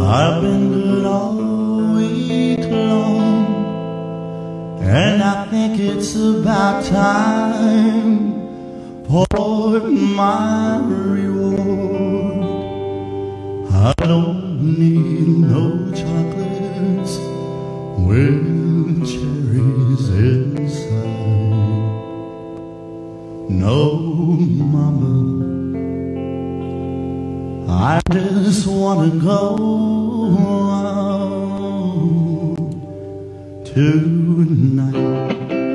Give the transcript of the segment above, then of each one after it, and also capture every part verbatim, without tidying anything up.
I've been good all week long, and I think it's about time for my reward. I don't need no chocolates with cherries inside. No, mama, I just wanna go out tonight.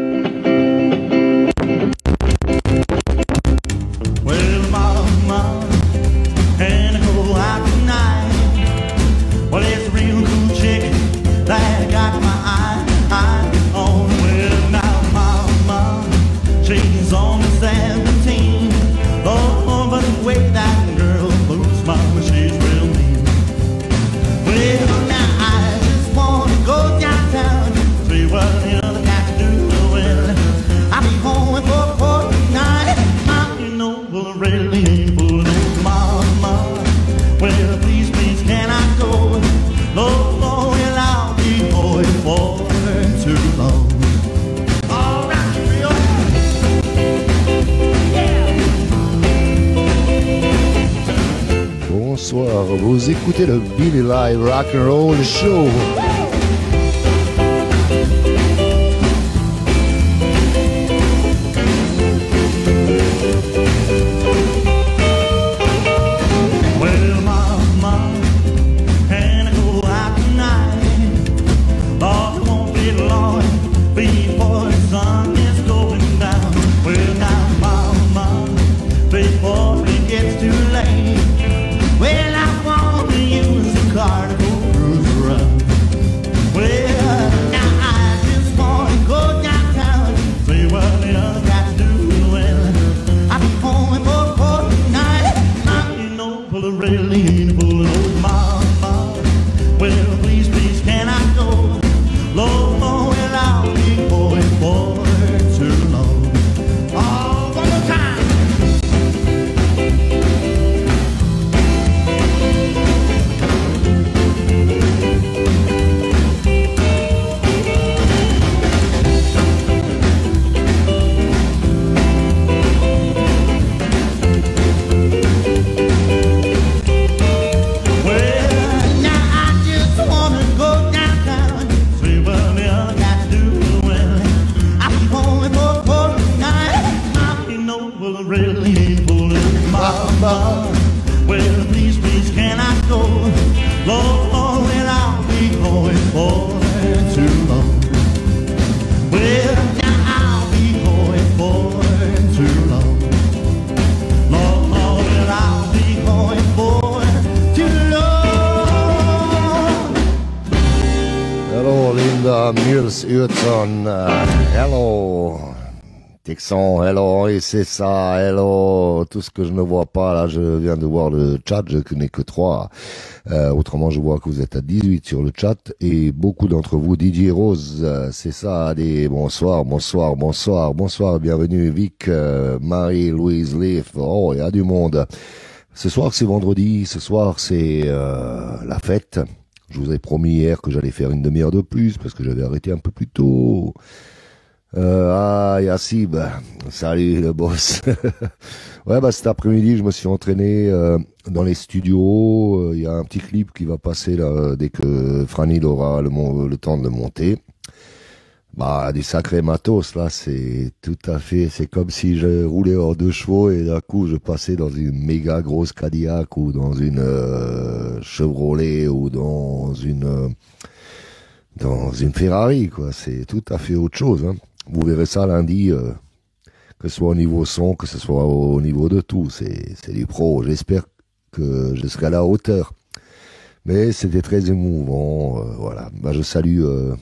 Well, mama, and I go out tonight. Well, it's a real cool chick that got my eye, eye on. Well, now, mama, she's only seventeen. Oh, but the way that girl moves, mama, she's real mean. Well, now I just wanna go downtown, see what the other guys do. Well, I'll be home for a fortnight. I know, well, really ain't fooling old mama. Well, please, please, can I go? Oh, oh, well, I'll be going for too long. All right, Rio. Bonsoir, vous écoutez le Billy Live Rock'n'Roll Show. Well, mama, and I go out tonight. Lord, it won't be long before the sun is going down. Well, now, mama, before it gets too late, well, I want to use the car to go cruise around. Well, now I just want to go downtown, see what the other guys do. Well, I'll be home for a fortnight. I know, well, it really ain't full of old mama. Well, please, please, can I go? Lord, well, I'll be going for too long. Oh, one more time. Well, now I just wanna go downtown, see what the other guys do. Well, I'll be home for a fortnight. I know, well, it really ain't full of mama. Well, please, please, can I go? Lord, well, I'll be going for too long. Well, now I'll be going for too long. Lord, well, I'll be going for too long. Hello, Linda Mills Hudson. Uh, hello, Texan. Hello, et c'est ça. Hello, tout ce que je ne vois pas là, je viens de voir le chat, je n'ai que trois. Euh, autrement, je vois que vous êtes à dix-huit sur le chat et beaucoup d'entre vous, D J Rose, euh, c'est ça. Allez, bonsoir, bonsoir, bonsoir, bonsoir, bienvenue Vic, euh, Marie-Louise Leaf. Oh, il y a du monde. Ce soir, c'est vendredi. Ce soir, c'est euh, la fête. Je vous ai promis hier que j'allais faire une demi-heure de plus parce que j'avais arrêté un peu plus tôt. Euh, ah, Yassib, salut le boss. Ouais, bah cet après-midi, je me suis entraîné euh, dans les studios. Il euh, y a un petit clip qui va passer là dès que Franil aura le, le temps de le monter. Bah, du sacré matos là, c'est tout à fait. C'est comme si je roulais hors deux chevaux et d'un coup je passais dans une méga grosse Cadillac ou dans une euh, Chevrolet ou dans une euh, dans une Ferrari quoi. C'est tout à fait autre chose. Hein. Vous verrez ça lundi, euh, que ce soit au niveau son, que ce soit au niveau de tout. C'est, c'est du pro. J'espère que je serai à la hauteur. Mais c'était très émouvant. Euh, voilà. Bah, je salue euh,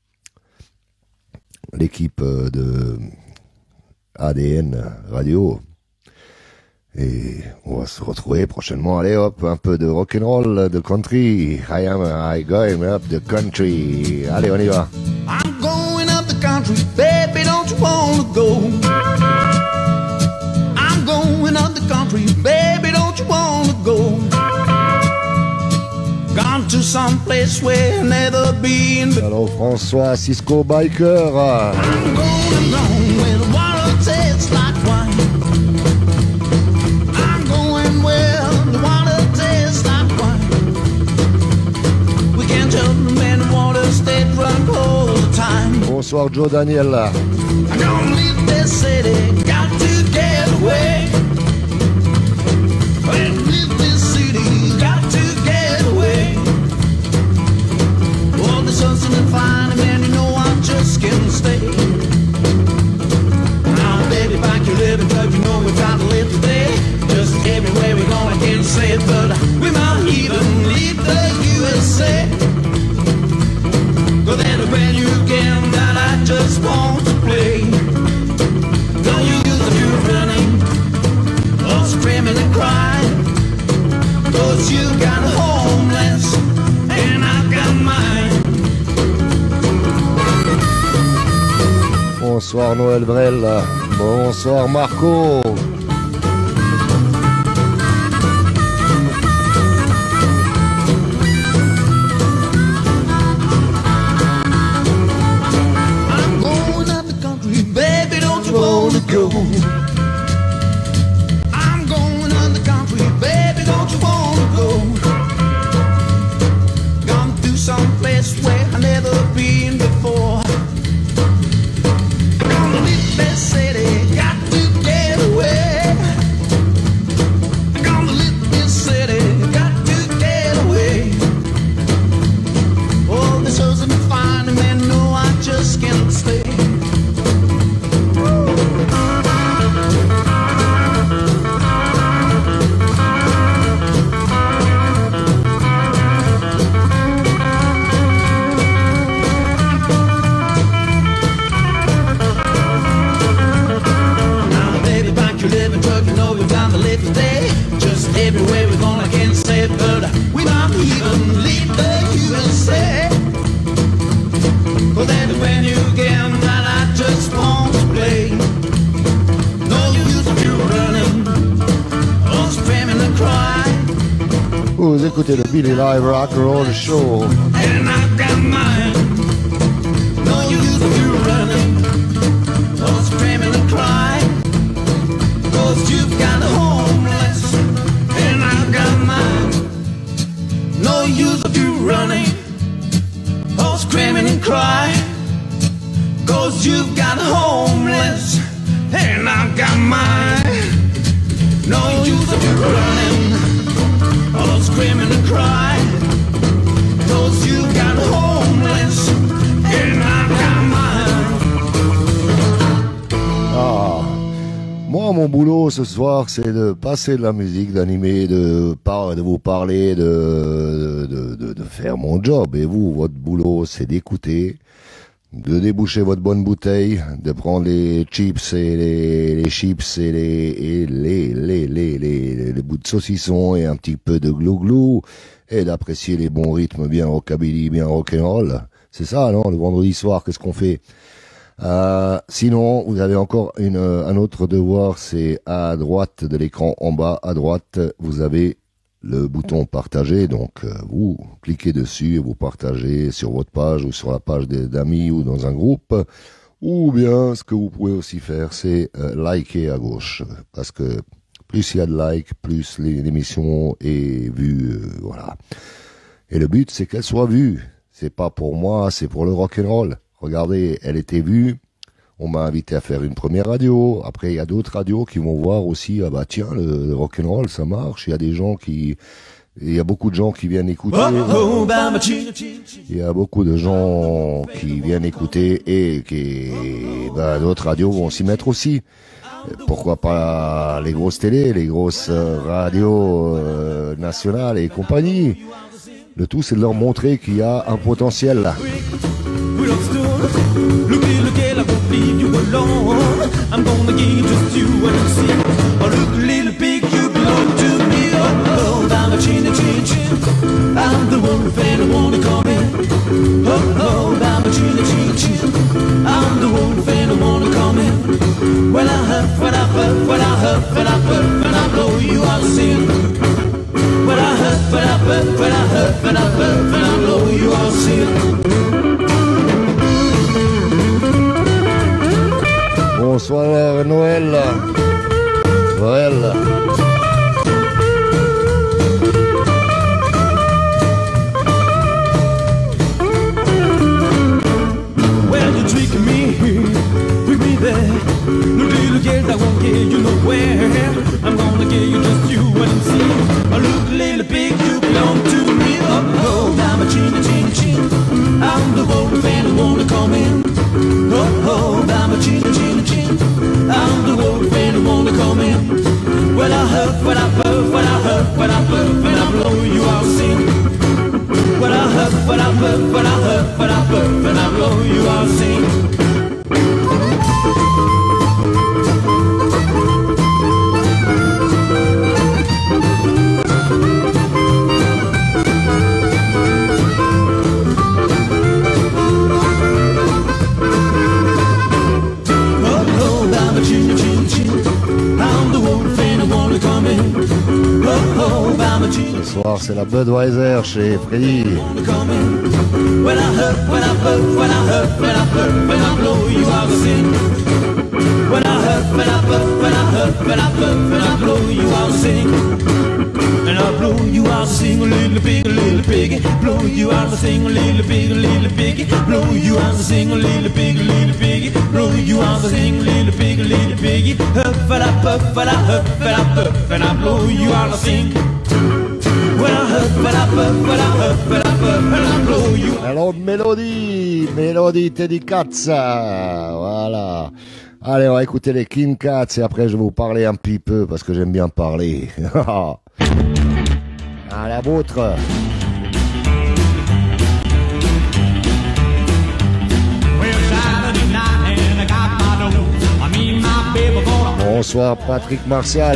l'équipe euh, de A D N Radio. Et on va se retrouver prochainement. Allez hop, un peu de rock'n'roll, de country. I am I going up the country. Allez, on y va. I'm going up the country, baby, don't you wanna go? I'm going up the country, baby, don't you wanna go? Gonna to some place where I've never been. Alors François Cisco Biker. I'm going wrong where the water tastes like wine. I'm going where the water tastes like wine. We can't tell the man the water stays run all the time. Bonsoir Joe Daniel. I'm gonna leave this city, got to get away. And leave this city, got to get away. All the sun's and fine, man, you know I just can't stay. Now, baby, back you living, cause you know we're trying to live today. Just everywhere we go, I can't say it, but we might even leave the U S A. Cause anywhere you can, that I just want to play. Don't you use the view running, or screaming and crying. Cause you got homeless, and I got mine. Bonsoir Noël Brel. Bonsoir Marco. I'm going out the country, baby, don't you wanna go? I'm going out the country, baby, don't you wanna go? Gone through some place where I've never been before. I'm gonna leave this city, got to get away. I'm gonna leave this city, got to get away. Oh, this doesn't find a man, no, I just can't stay. Now, baby, back you live in truck, you know you're down to live today. Just everywhere we're going, I can't say it, but we might even leave the U S A. But then when you get that, I just want to play. No use of you running, or screaming and crying. Vous écoutez le Billy Live Rock Roll Show. And I got mine. No use of you running, or screaming and crying. Cause you've got homeless, and I got mine. No use of you running, or screaming and crying. Cause you've got homeless, and I got mine. No use of you running, or screaming and crying. Cause you got homeless, and I got mine. Ah. Moi, mon boulot ce soir, c'est de passer de la musique, d'animer, de, par, de vous parler, de, de, de, de faire mon job. Et vous, votre boulot, c'est d'écouter, de déboucher votre bonne bouteille, de prendre les chips et les, les chips et les, et les, les, les, les, les bouts de saucisson et un petit peu de glou-glou, et d'apprécier les bons rythmes bien rockabilly, bien rock'n'roll. C'est ça, non? Le vendredi soir, qu'est-ce qu'on fait? Euh, sinon, vous avez encore une, un autre devoir, c'est à droite de l'écran, en bas à droite, vous avez le bouton partager, donc euh, vous cliquez dessus et vous partagez sur votre page ou sur la page des- d'amis ou dans un groupe, ou bien ce que vous pouvez aussi faire, c'est euh, liker à gauche, parce que plus il y a de likes, plus les- l'émission est vue, euh, voilà. Et le but, c'est qu'elle soit vue. C'est pas pour moi, c'est pour le rock'n'roll. Regardez, elle était vue. On m'a invité à faire une première radio. Après, il y a d'autres radios qui vont voir aussi, ah bah tiens, le, le rock'n'roll, ça marche. Il y a des gens qui, il y a beaucoup de gens qui viennent écouter. Oh, Bama Chin Chin. Il y a beaucoup de gens qui viennent écouter et qui, bah, d'autres radios vont s'y mettre aussi. Pourquoi pas les grosses télés, les grosses euh, radios euh, nationales et compagnie. Le tout, c'est de leur montrer qu'il y a un potentiel là. We don't stood. Looky, looky, I won't leave you alone. I'm gonna give just you what you see. Oh, look, little pig, you belong to me. Oh, oh, I'm a chin, chin, chin. I'm the wolf and I wanna come in. Oh, oh, I'm a chin, chin, chin. I'm the wolf and I wanna come in. When I huff, when I puff, when I huff, when I puff, when I blow you out of sin. When I huff, when I puff, when I huff, when I puff. Bonsoir Noël. Noël. Well, you're tricking me, bring me there. No little girls, I won't get you nowhere. I'm gonna get you just you and see. I look a little big, you belong to me. Oh, oh, I'm a chin, chin, chin. I'm the wolf and I wanna come in. Oh, oh, I'm a chin, chin, chin. I'm the wolf and I wanna come in. When I huff, when I puff, when I huff, when I puff, when I blow, you all sing. When I huff, when I puff, when I huff, when I puff, when I blow, you all sing. Ce soir, c'est la Budweiser chez Freddy. When I huff, when I puff, when I huff, when I puff, when I blow, you all sing. When I huff, when I puff, when I huff, when I puff, when I blow, you all sing. And I blow, you all sing a little pig, a little piggy. Blow, you all sing a little pig, a little piggy. Blow, you all sing a little pig, a little piggy. Blow, you all sing a little pig, a little piggy. Huff, and I puff, and I huff, and I puff, and I blow, you all sing. Alors, Mélodie, Mélodie Teddy Katz, voilà. Allez, on va écouter les King Cats et après je vais vous parler un petit peu parce que j'aime bien parler. À la vôtre. Bonsoir Patrick Martial.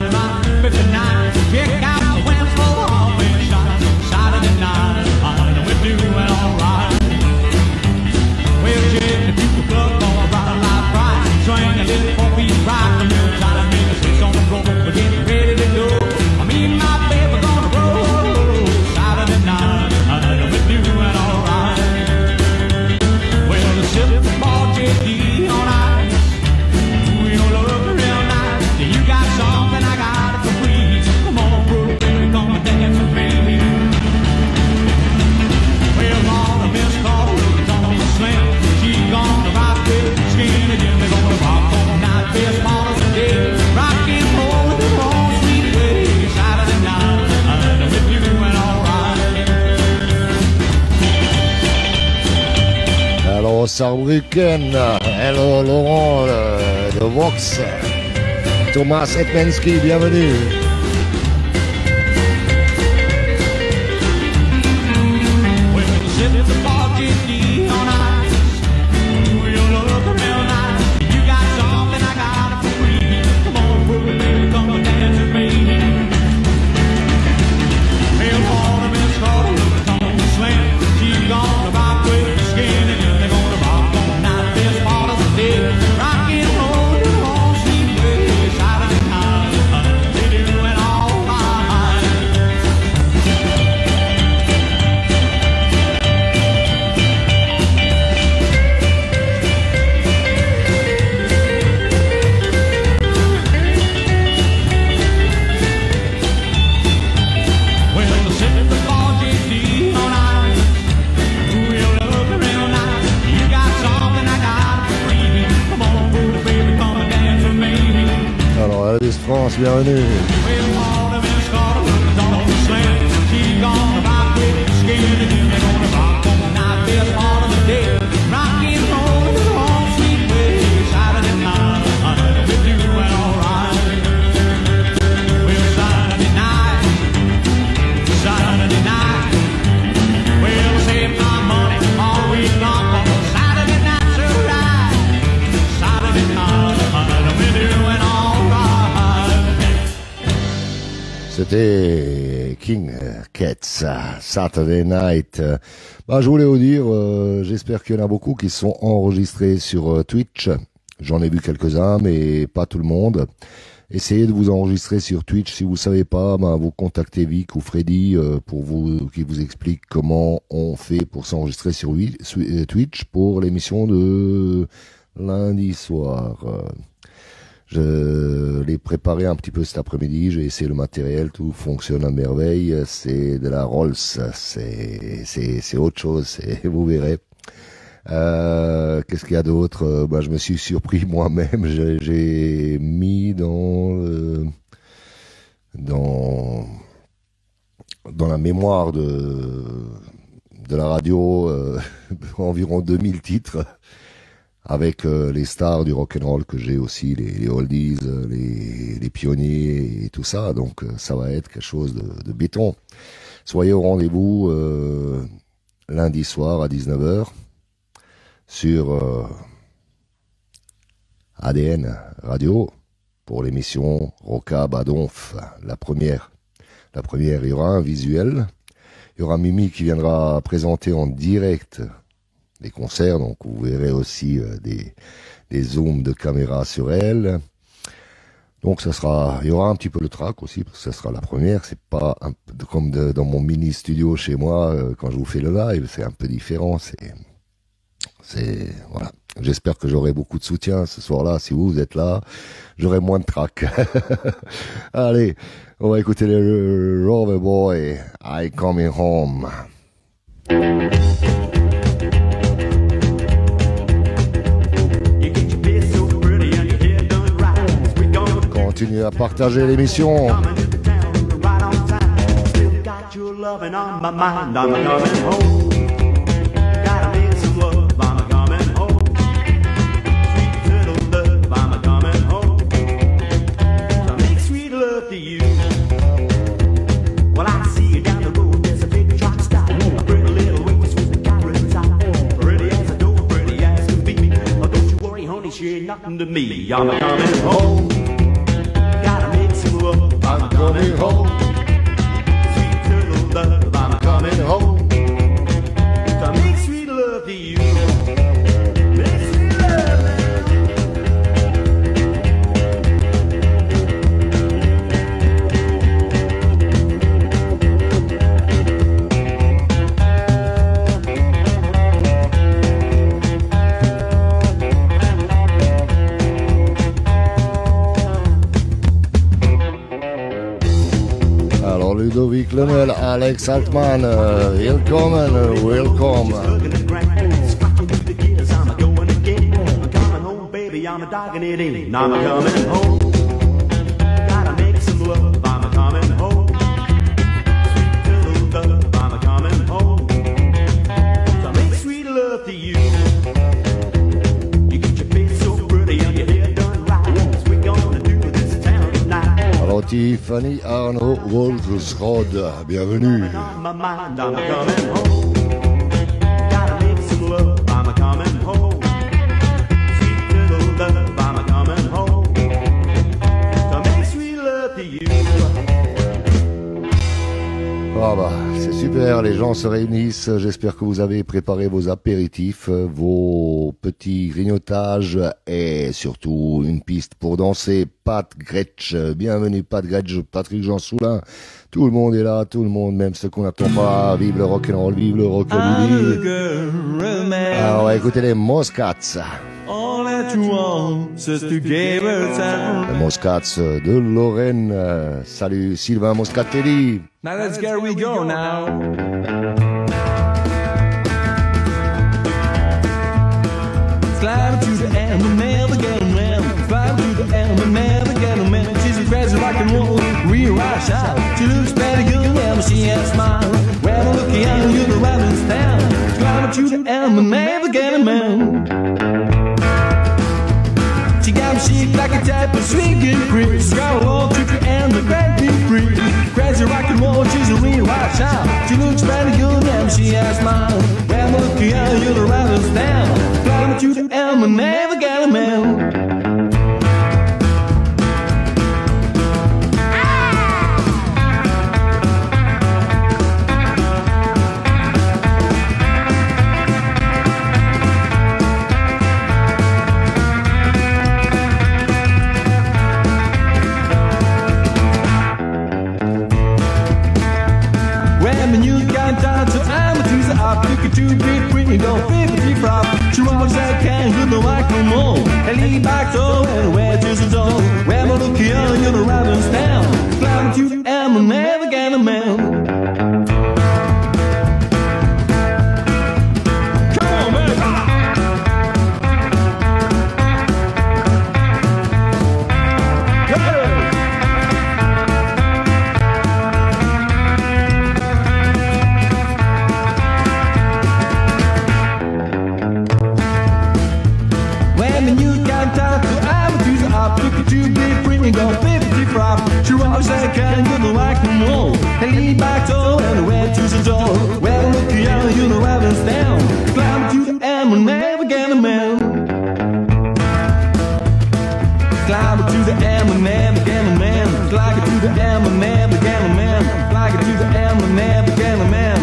Saarbrücken, hello Laurent de Vox, Thomas Etmensky, bienvenue. France, bienvenue. C'était King Cats, Saturday Night. Bah, je voulais vous dire, euh, j'espère qu'il y en a beaucoup qui sont enregistrés sur euh, Twitch. J'en ai vu quelques-uns, mais pas tout le monde. Essayez de vous enregistrer sur Twitch. Si vous savez pas, bah, vous contactez Vic ou Freddy euh, pour vous, qui vous explique comment on fait pour s'enregistrer sur Twitch pour l'émission de lundi soir. Euh, je l'ai préparé un petit peu cet après-midi, j'ai essayé le matériel, tout fonctionne à merveille. C'est de la Rolls, c'est c'est c'est autre chose, c'est vous verrez. Euh, qu'est-ce qu'il y a d'autre? euh, bah, je me suis surpris moi-même. J'ai, j'ai mis dans le, dans dans la mémoire de de la radio euh, environ deux mille titres avec euh, les stars du rock'n'roll que j'ai aussi, les, les oldies, euh, les, les pionniers et tout ça. Donc euh, ça va être quelque chose de, de béton. Soyez au rendez-vous euh, lundi soir à dix-neuf heures. Sur euh, A D N Radio pour l'émission Roca Badonf, la première. La première, il y aura un visuel, il y aura Mimi qui viendra présenter en direct des concerts, donc vous verrez aussi euh, des, des zooms de caméra sur elle. Donc ça sera, il y aura un petit peu le track aussi, parce que ça sera la première, c'est pas un, comme de, dans mon mini studio chez moi, euh, quand je vous fais le live, c'est un peu différent, c'est... C'est voilà. J'espère que j'aurai beaucoup de soutien ce soir-là. Si vous, vous êtes là, j'aurai moins de trac. Allez, on va écouter le Rover Boy, I Coming Home. Continuez à partager l'émission. Nothing to me, I'm coming home. Gotta make some love, I'm coming home. Sweet turtle love, I'm coming home. To make sweet love to you. Make sweet love. Ludovic Lenel, Alex Altman, uh, willkommen, uh, welcome. I'm a dogging it in, I'm a coming home. Gotta make some love, I'm a coming home. Sweet little love, I'm a coming home. So make sweet love to you. You get your face so pretty and your hair done right. 'Cause we're gonna do this town tonight. Alors Tiffany Arnaud Waltersrod, bienvenue. On my mind, I'm a coming home. Gotta make some love, I'm a coming home. Ah bah, c'est super, les gens se réunissent, j'espère que vous avez préparé vos apéritifs, vos petits grignotages et surtout une piste pour danser. Pat Gretsch, bienvenue Pat Gretsch, Patrick Jean Soulin, tout le monde est là, tout le monde, même ceux qu'on n'attend pas, vive le rock'n'roll, vive le rockabilly. Alors on va écouter les Moscats. All that you want is to give her time. Les Moscats de Lorraine. Euh, salut Sylvain Moscatelli. Now let's get we go now. Slide to the end and never get a man. Slide to the end and never get a man. She's a crazy rock and roll, real rush out. She looks better good and she has a smile. When I look at you, the rabbit's down. Slide to the end and never get a man. She got me chic like a type of swinging breeze. Got a wall to the end of the free. Crazy rock and roll, she's a real hot child. She looks pretty good and she has a smile. When I look at you, the rabbit's down. Climb to the end and never get a man. flop, pick a two big pretty go fifty flop. She rocks that can with the microphone. And lean back so and where to the door. Where my look here, you're the riding down. Climb to the am a never get a man. Too big, bring go fifty flop. She rocks that can, you know I can roll. And lean back so and went to the door. Well, look here, you know I was down. Climb to the M and never get a man. Climb to the M and never get a man. Climb to the M and never get a man. Climb to the M and never get a man.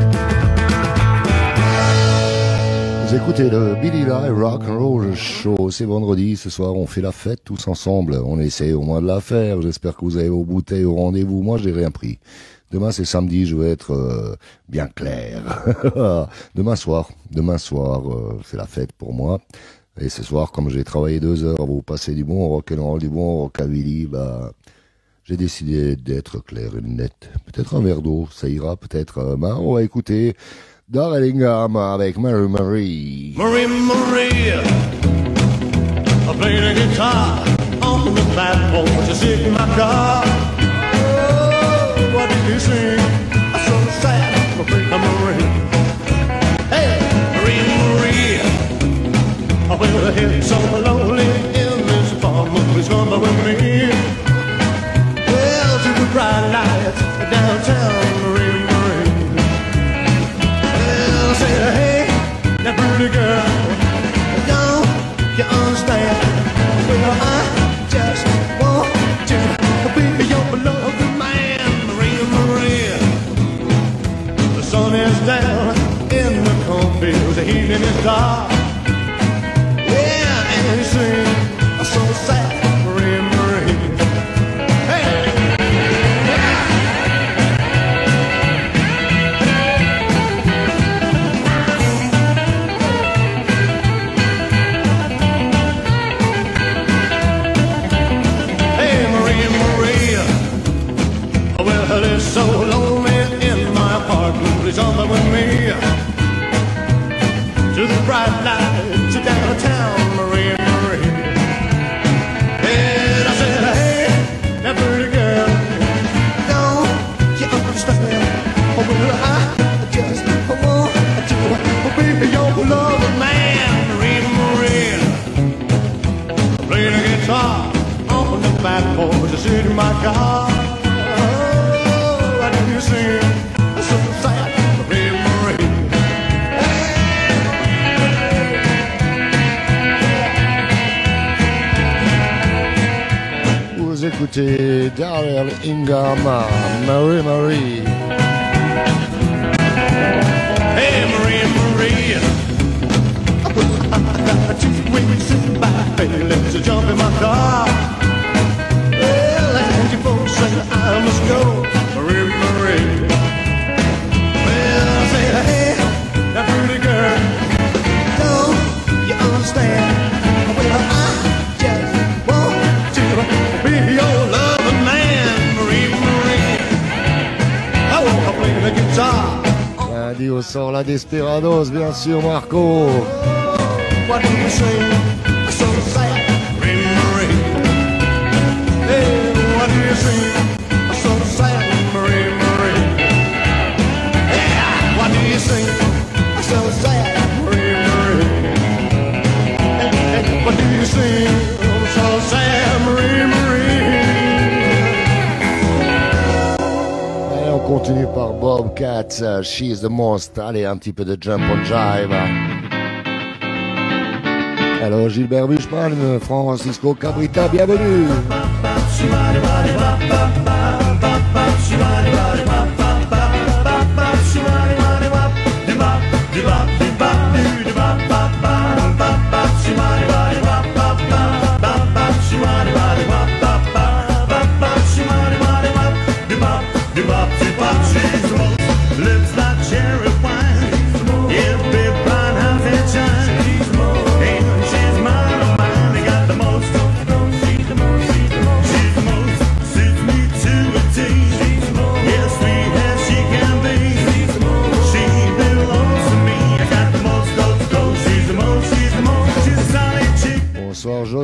Vous écoutez le Billy Live Rock and Roll Show, c'est vendredi, ce soir on fait la fête tous ensemble, on essaie au moins de la faire, j'espère que vous avez vos bouteilles au rendez-vous, moi j'ai rien pris. Demain c'est samedi, je vais être euh, bien clair. Demain soir, demain soir euh, c'est la fête pour moi, et ce soir comme j'ai travaillé deux heures à vous passer du bon rock'n'roll, du bon rockabilly, bah j'ai décidé d'être clair et net. Peut-être un verre d'eau, ça ira peut-être, euh, bah on va écouter Darlingham avec Mary Marie. Marie Marie, I play the guitar on the platform to sit in my car. Oh, what did you sing? I'm so sad, Marie Marie. Hey, Marie Marie, I will hit so lonely in this farm. Please come with me. Well, to the bright lights downtown, Marie Marie. Say, hey, that pretty girl, don't you understand? Well, I just want to be your beloved man, Maria Maria. The sun is down in the cornfields, the evening is dark. Yeah, and you sing so sad, Maria Maria. Hey. It's so lonely in my apartment. Please come with me to the bright lights downtown, Maria Marie. And I said, hey, that pretty girl, don't you understand? Well, I just want to be your beloved man, Maria Marie. Play the guitar on the back porch to sit in my car. Vous écoutez Darlingham, Mary Marie. Hey, Maria Maria, I got two weeks in back, baby, let's jump in my car. Well, and you folks say I must go, Maria Maria. Well, I say, hey, that pretty girl, don't you understand? Well, I just want to be your loving man, Maria Maria. I want to play the guitar. Lundi au sort la Desperados, bien sûr, Marco. What do you say? So sad, Marie Marie. Hey, what do you say? So sad, Marie Marie. Yeah, what do you say? So sad, Marie Marie. Hey, hey, what do you say? So sad, Marie Marie. Et on continue par Bobcat, uh, She's the Most. Allez, un petit peu de jump on jive. Alors Gilbert Buchmann, Francisco Cabrita, bienvenue. Lips like cherry wine,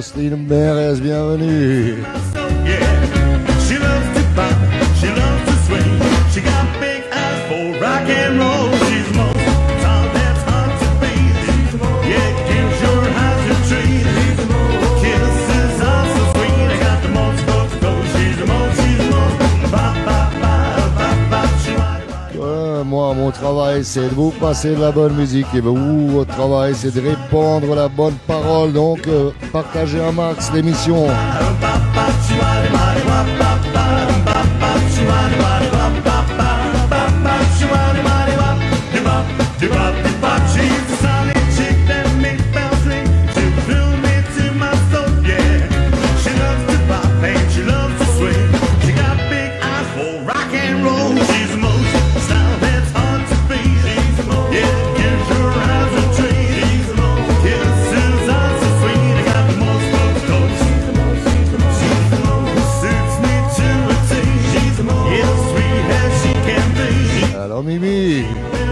Jocelyne Beres, bienvenue. Yeah, she loves to pop, she loves to swing. She got big eyes for rock and roll. She's the most tall that's hard to beat. Yeah, gives your eyes a treat. Kisses are so sweet. I got the most folks go. She's the most, she's the most. Bop, bop, bop, bop, bop. She might, might. Ouais, moi, mon travail, c'est de vous passer de la bonne musique. Et vous, votre travail, c'est de répandre la bonne parole. Donc, euh, partagez un max l'émission. Alors, Mimi.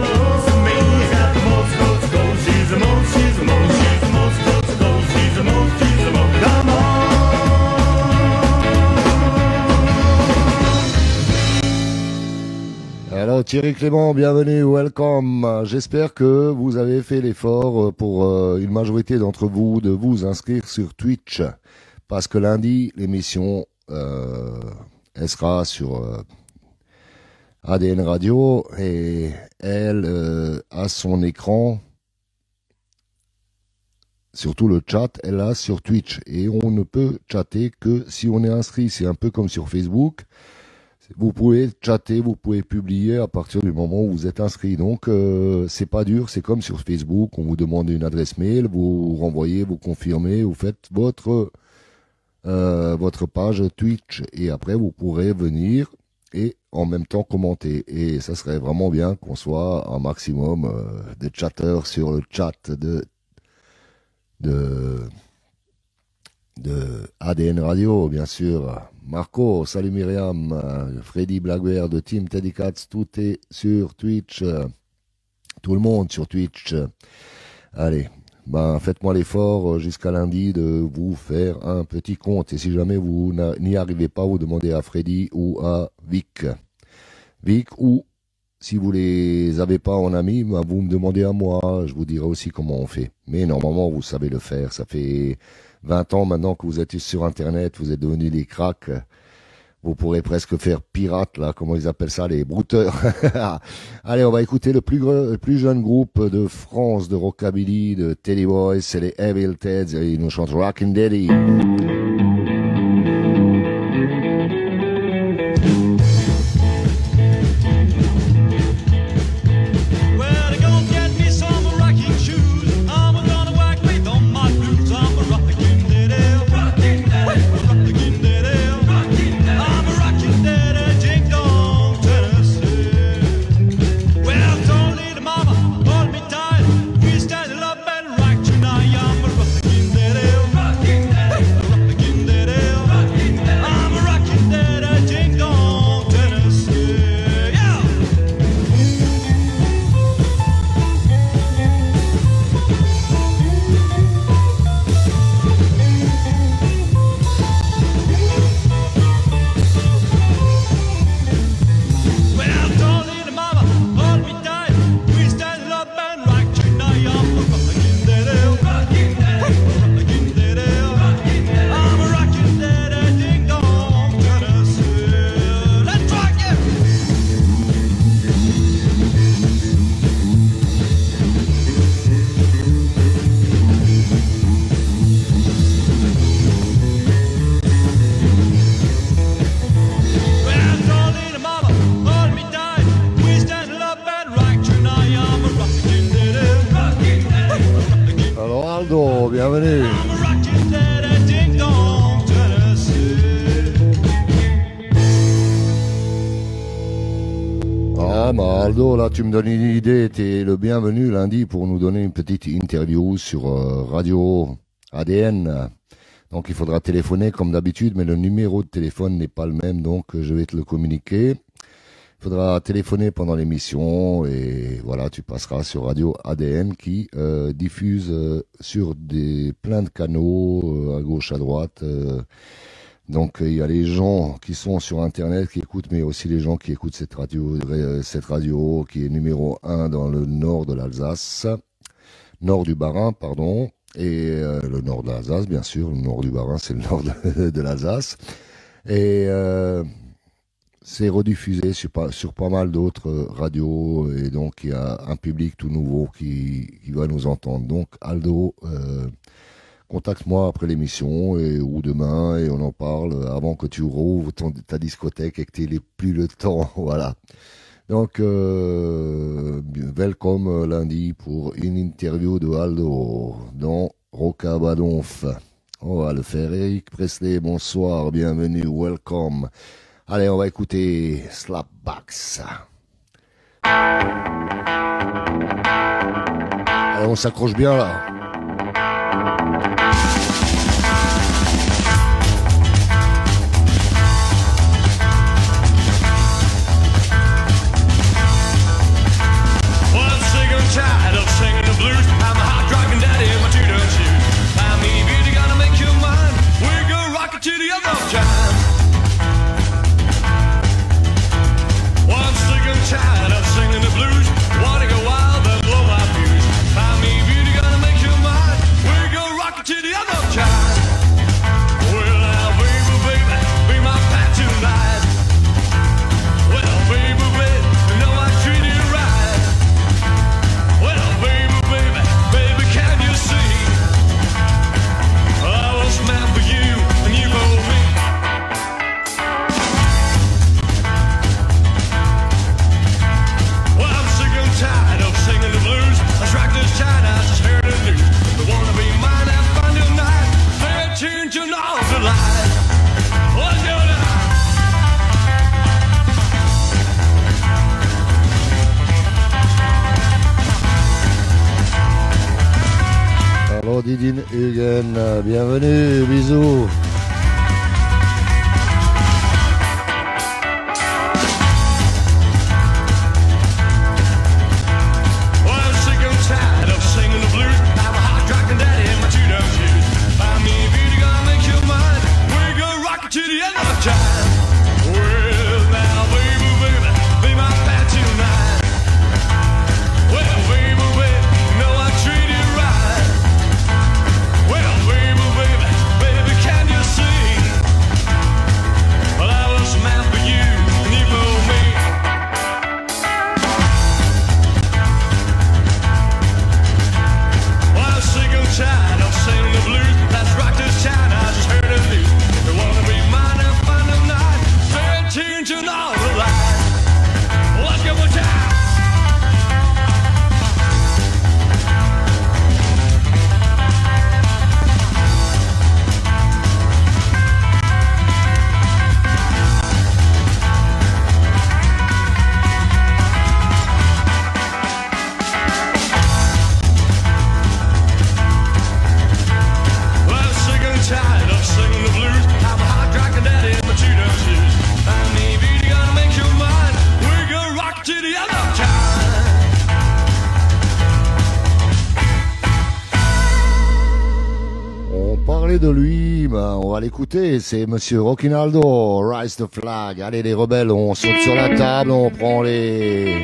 Alors Thierry Clément, bienvenue, welcome. J'espère que vous avez fait l'effort pour euh, une majorité d'entre vous de vous inscrire sur Twitch. Parce que lundi, l'émission, euh, elle sera sur euh, A D N Radio et elle euh, a son écran, surtout le chat, elle a sur Twitch. Et on ne peut chatter que si on est inscrit. C'est un peu comme sur Facebook. Vous pouvez chatter, vous pouvez publier à partir du moment où vous êtes inscrit. Donc, euh, c'est pas dur, c'est comme sur Facebook. On vous demande une adresse mail, vous renvoyez, vous confirmez, vous faites votre euh, votre page Twitch et après vous pourrez venir et en même temps commenter. Et ça serait vraiment bien qu'on soit un maximum euh, de chatteurs sur le chat de de de A D N Radio, bien sûr. Marco, salut Myriam, euh, Freddy Blackbear de Team Teddy Cats, tout est sur Twitch, euh, tout le monde sur Twitch. Allez, ben faites-moi l'effort euh, jusqu'à lundi de vous faire un petit compte. Et si jamais vous n'y arrivez pas, vous demandez à Freddy ou à Vic. Vic, ou si vous les avez pas en ami, ben, vous me demandez à moi, je vous dirai aussi comment on fait. Mais normalement, vous savez le faire, ça fait vingt ans maintenant que vous êtes sur Internet, vous êtes devenus des cracks. Vous pourrez presque faire pirate, là, comment ils appellent ça, les brouteurs. Allez, on va écouter le plus, le plus jeune groupe de France de rockabilly, de Teddy Boys, c'est les Evil Teds, et ils nous chantent Rockin' Daddy. Bienvenue. Ah, bah Aldo, là, tu me donnes une idée. T'es le bienvenu lundi pour nous donner une petite interview sur euh, Radio A D N. Donc, il faudra téléphoner comme d'habitude, mais le numéro de téléphone n'est pas le même, donc je vais te le communiquer. Il faudra téléphoner pendant l'émission et voilà, tu passeras sur Radio A D N qui euh, diffuse euh, sur des plein de canaux euh, à gauche, à droite. Euh, donc il y a les gens qui sont sur Internet qui écoutent, mais aussi les gens qui écoutent cette radio, euh, cette radio qui est numéro un dans le nord de l'Alsace, nord du Bas-Rhin, pardon, et euh, le nord de l'Alsace, bien sûr. Le nord du Bas-Rhin, c'est le nord de, de l'Alsace. Et euh, c'est rediffusé sur pas, sur pas mal d'autres radios, et donc il y a un public tout nouveau qui, qui va nous entendre. Donc Aldo, euh, contacte-moi après l'émission et, ou demain et on en parle avant que tu rouvres ton, ta discothèque et que tu n'aies plus le temps. Voilà. Donc, euh, welcome lundi pour une interview de Aldo dans Rocabadonf. On va le faire. Eric Presley, bonsoir, bienvenue, welcome. Allez, on va écouter Slapbacks. Allez, on s'accroche bien là. Tired of singing the blues. I'm a hot rockin' daddy in my two-door shoes. I mean, beauty gonna make you mine. We're gonna rock it to the other time. Well, I'm sick and tired of singing the blues. Wanna go wild and blow my fuse. I mean, beauty gonna make you mine. We're gonna rock it to the other time. Well, now, baby, baby, be my pal tonight. Well, baby, baby, you know I treat you right. Well, baby, baby, baby, can you see? I was meant for you, and you for me. Well, I'm sick and tired of singing the blues. I tracked this China, I just heard the news. They wanna be mine and find a night. Pay attention to all the lies. Let's go now. Alors Didine Hugen, bienvenue, bisous. Well, I'm sick and tired of singing the blues. I'm a hot rockin' daddy in my two-door shoes. Find me a beauty gonna make you mine. We're gonna rock it to the end of time. Well, now, baby, baby, be my pal tonight. Well, baby, baby, you know I treat you right. Well, baby, baby, baby, can you see? Well, I was meant for you, and you for me. Well, I'm sick and tired of singing the blues. Let's rock this town, I just heard the news. They wanna be mine and find a night. Pay attention to all the lies. Let's go one time. Well, I'm sick and tired of singing the blues. I'm a hot rockin' daddy in my two-door shoes. I need beauty gonna make you mine. We're gonna rock it to the other time. On parlait de lui, ben on va l'écouter, c'est Monsieur Rockinaldo, Rise the Flag. Allez les rebelles, on saute sur la table, on prend les,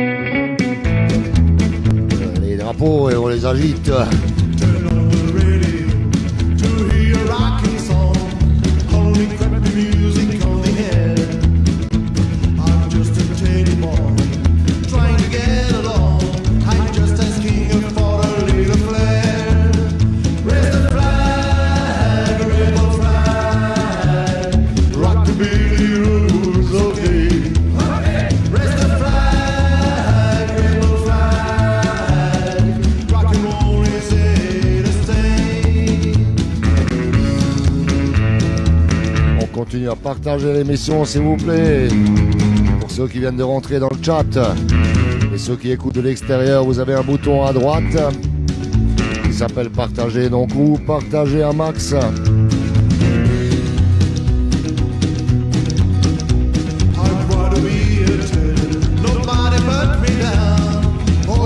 les drapeaux et on les agite. Turn on the radio to hear a rocking song. Holy crap, the music on the air. I'm just a teddy boy trying to get along. I'm just asking for a little flair. Raise the flag, rebel flag. Rock the Billy rules, okay. Raise the flag, rebel flag. Rock and roll is here to stay. On continue à partager l'émission s'il vous plaît. Pour ceux qui viennent de rentrer dans le chat et ceux qui écoutent de l'extérieur, vous avez un bouton à droite qui s'appelle partager, donc vous partagez un max. I'd rather be a Ted. Nobody but me down. Oh,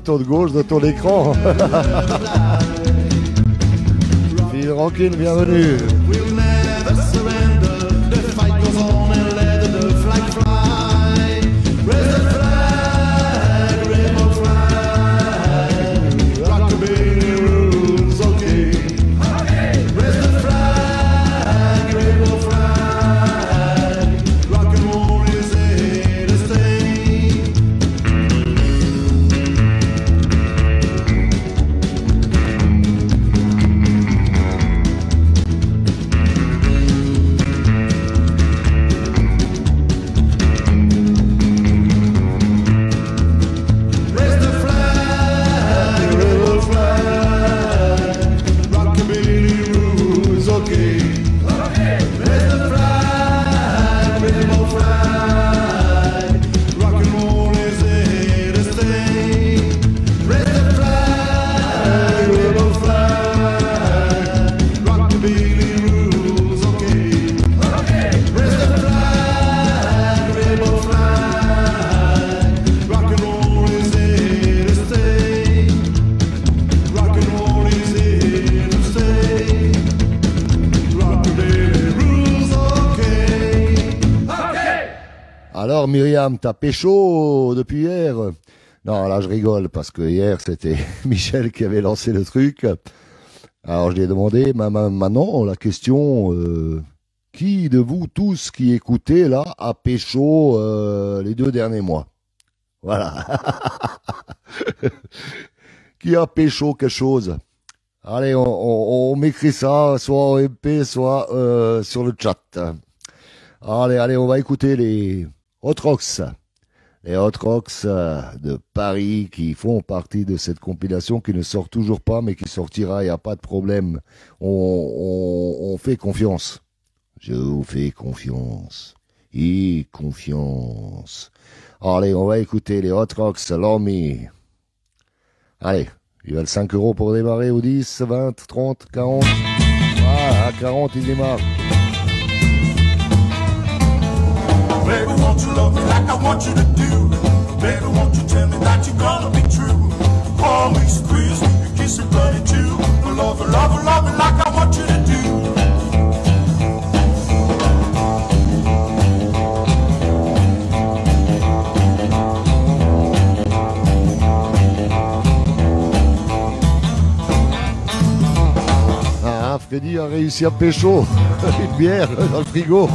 bouton de gauche de ton écran. Phil Rankin, bienvenue. We'll never surrender. The fight goes on and let the flag fly. Raise the flag, rainbow flag. Rockabilly rules, okay. Raise the flag, rainbow flag. Rock and roll is here to stay. Raise the flag, rainbow flag. Rockabilly rules, okay. Raise the flag, rainbow flag. Rock and roll is here to stay. Raise the flag, rainbow flag. Rockabilly rules, okay. Raise the flag, rainbow flag. Rock and roll is here to stay. Rock and roll is here to stay. Rockabilly rules, okay. Alors Myriam, t'as pécho depuis hier? Non, là je rigole parce que hier c'était Michel qui avait lancé le truc. Alors je lui ai demandé, ma- ma- maintenant la question, euh, qui de vous tous qui écoutez là a pécho euh, les deux derniers mois? Voilà. Qui a pécho quelque chose? Allez, on, on, on m'écrit ça, soit en M P, soit euh, sur le chat. Allez, allez, on va écouter les Hot Rocks. Les Hot Rocks euh, de Paris qui font partie de cette compilation qui ne sort toujours pas, mais qui sortira, il n'y a pas de problème. On, on, on fait confiance. Je vous fais confiance. Et confiance. Allez, on va écouter les Hot Rocks, L'Army. Allez, ils veulent cinq euros pour démarrer, ou dix, vingt, trente, quarante. Voilà, à quarante, ils démarrent. Baby, won't you love me like I want you to do? Baby, won't you tell me that you're gonna be true? Hold me, squeeze me, kiss it, bloody too. Love me, love me, love me like I want you to do. Ah, Freddy a réussi à pécho. Une bière dans le frigo.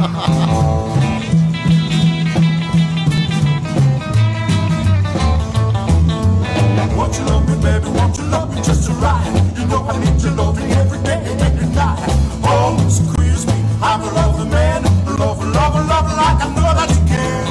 Won't you love me, baby? Won't you love me just right? You know I need your loving every day, every night. Hold me, squeeze me, I'm a loving man. Love, love, love like I know that you can.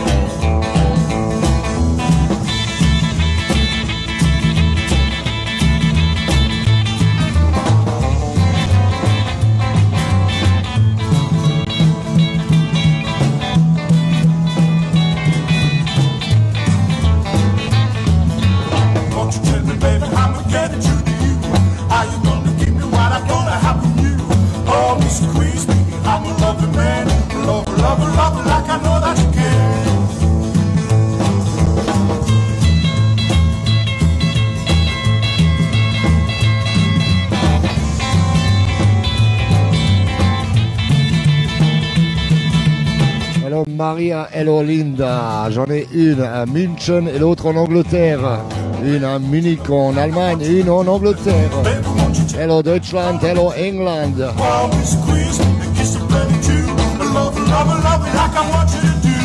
Won't you tell me, baby, how I'm getting to you? Are you gonna give me what I'm gonna have from you? Hold me, squeeze me, I'm a loving man. Love, love, love like I know that you can. Hello Maria, hello Linda. J'en ai une à München et l'autre en Angleterre. Une à Munich en Allemagne et une en Angleterre. Baby, won't you tell Hello Deutschland, hello England. me, hold me, squeeze me, kiss it, bloody too. Love, love, love like I want you to do.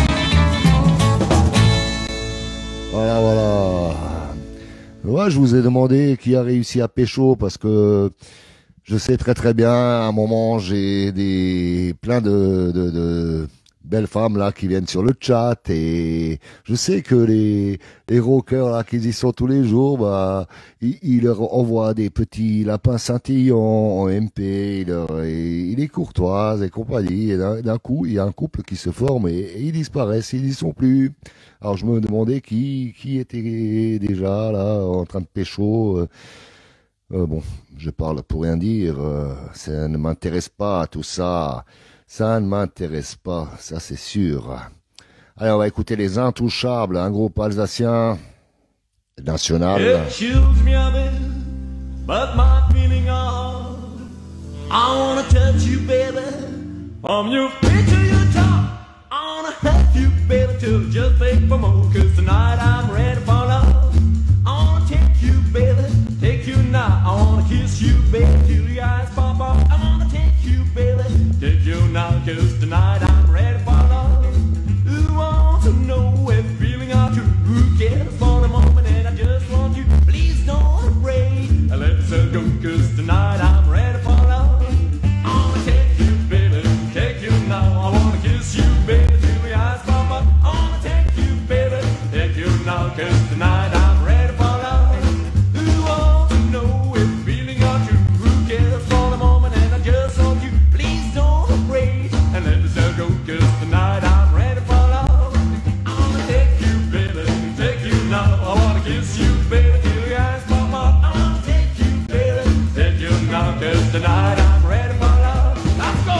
Voilà, voilà. Ouais, je vous ai demandé qui a réussi à pécho parce que je sais très très bien, à un moment, j'ai des plein de, de, de belles femmes là qui viennent sur le chat et je sais que les, les rockers là qui y sont tous les jours, bah, ils, ils leur envoient des petits lapins scintillants en M P, ils, leur- et, il est courtoise et compagnie. Et d'un d'un coup, il y a un couple qui se forme et, et ils disparaissent, ils n'y sont plus. Alors je me demandais qui, qui était déjà là en train de pécho. euh, euh, bon, je parle pour rien dire. euh, ça ne m'intéresse pas tout ça. Ça ne m'intéresse pas, ça c'est sûr. Allez, on va écouter les Intouchables, un groupe alsacien. national. It chills me a bit, but my feeling are I wanna touch you, baby, from your feet to your top. I wanna help you, baby, till just beg for more. Cause tonight I'm ready for love. I wanna take you, baby, take you now. I wanna kiss you, baby, till your eyes pop off. I wanna take you, baby, take you now. Cause tonight I'm ready for love. Who wants to know if feeling are true? Who cares for the moment and I just want you. Please don't afraid, let's go. Cause tonight I'm ready for love. I wanna take you, baby, take you now. I wanna kiss you, baby, till your eyes pop up. I wanna take you, baby, take you now. Cause tonight I'm ready for love. Who wants to know if feeling are true? Who cares for the moment and I just want you. Please don't afraid, and let us go. Cause tonight I'm ready for love. I wanna take you, baby, take you now. I wanna kiss you, baby, till your eyes pop up. I wanna take you, baby, take you now. Cause tonight I'm ready for love. Let's go!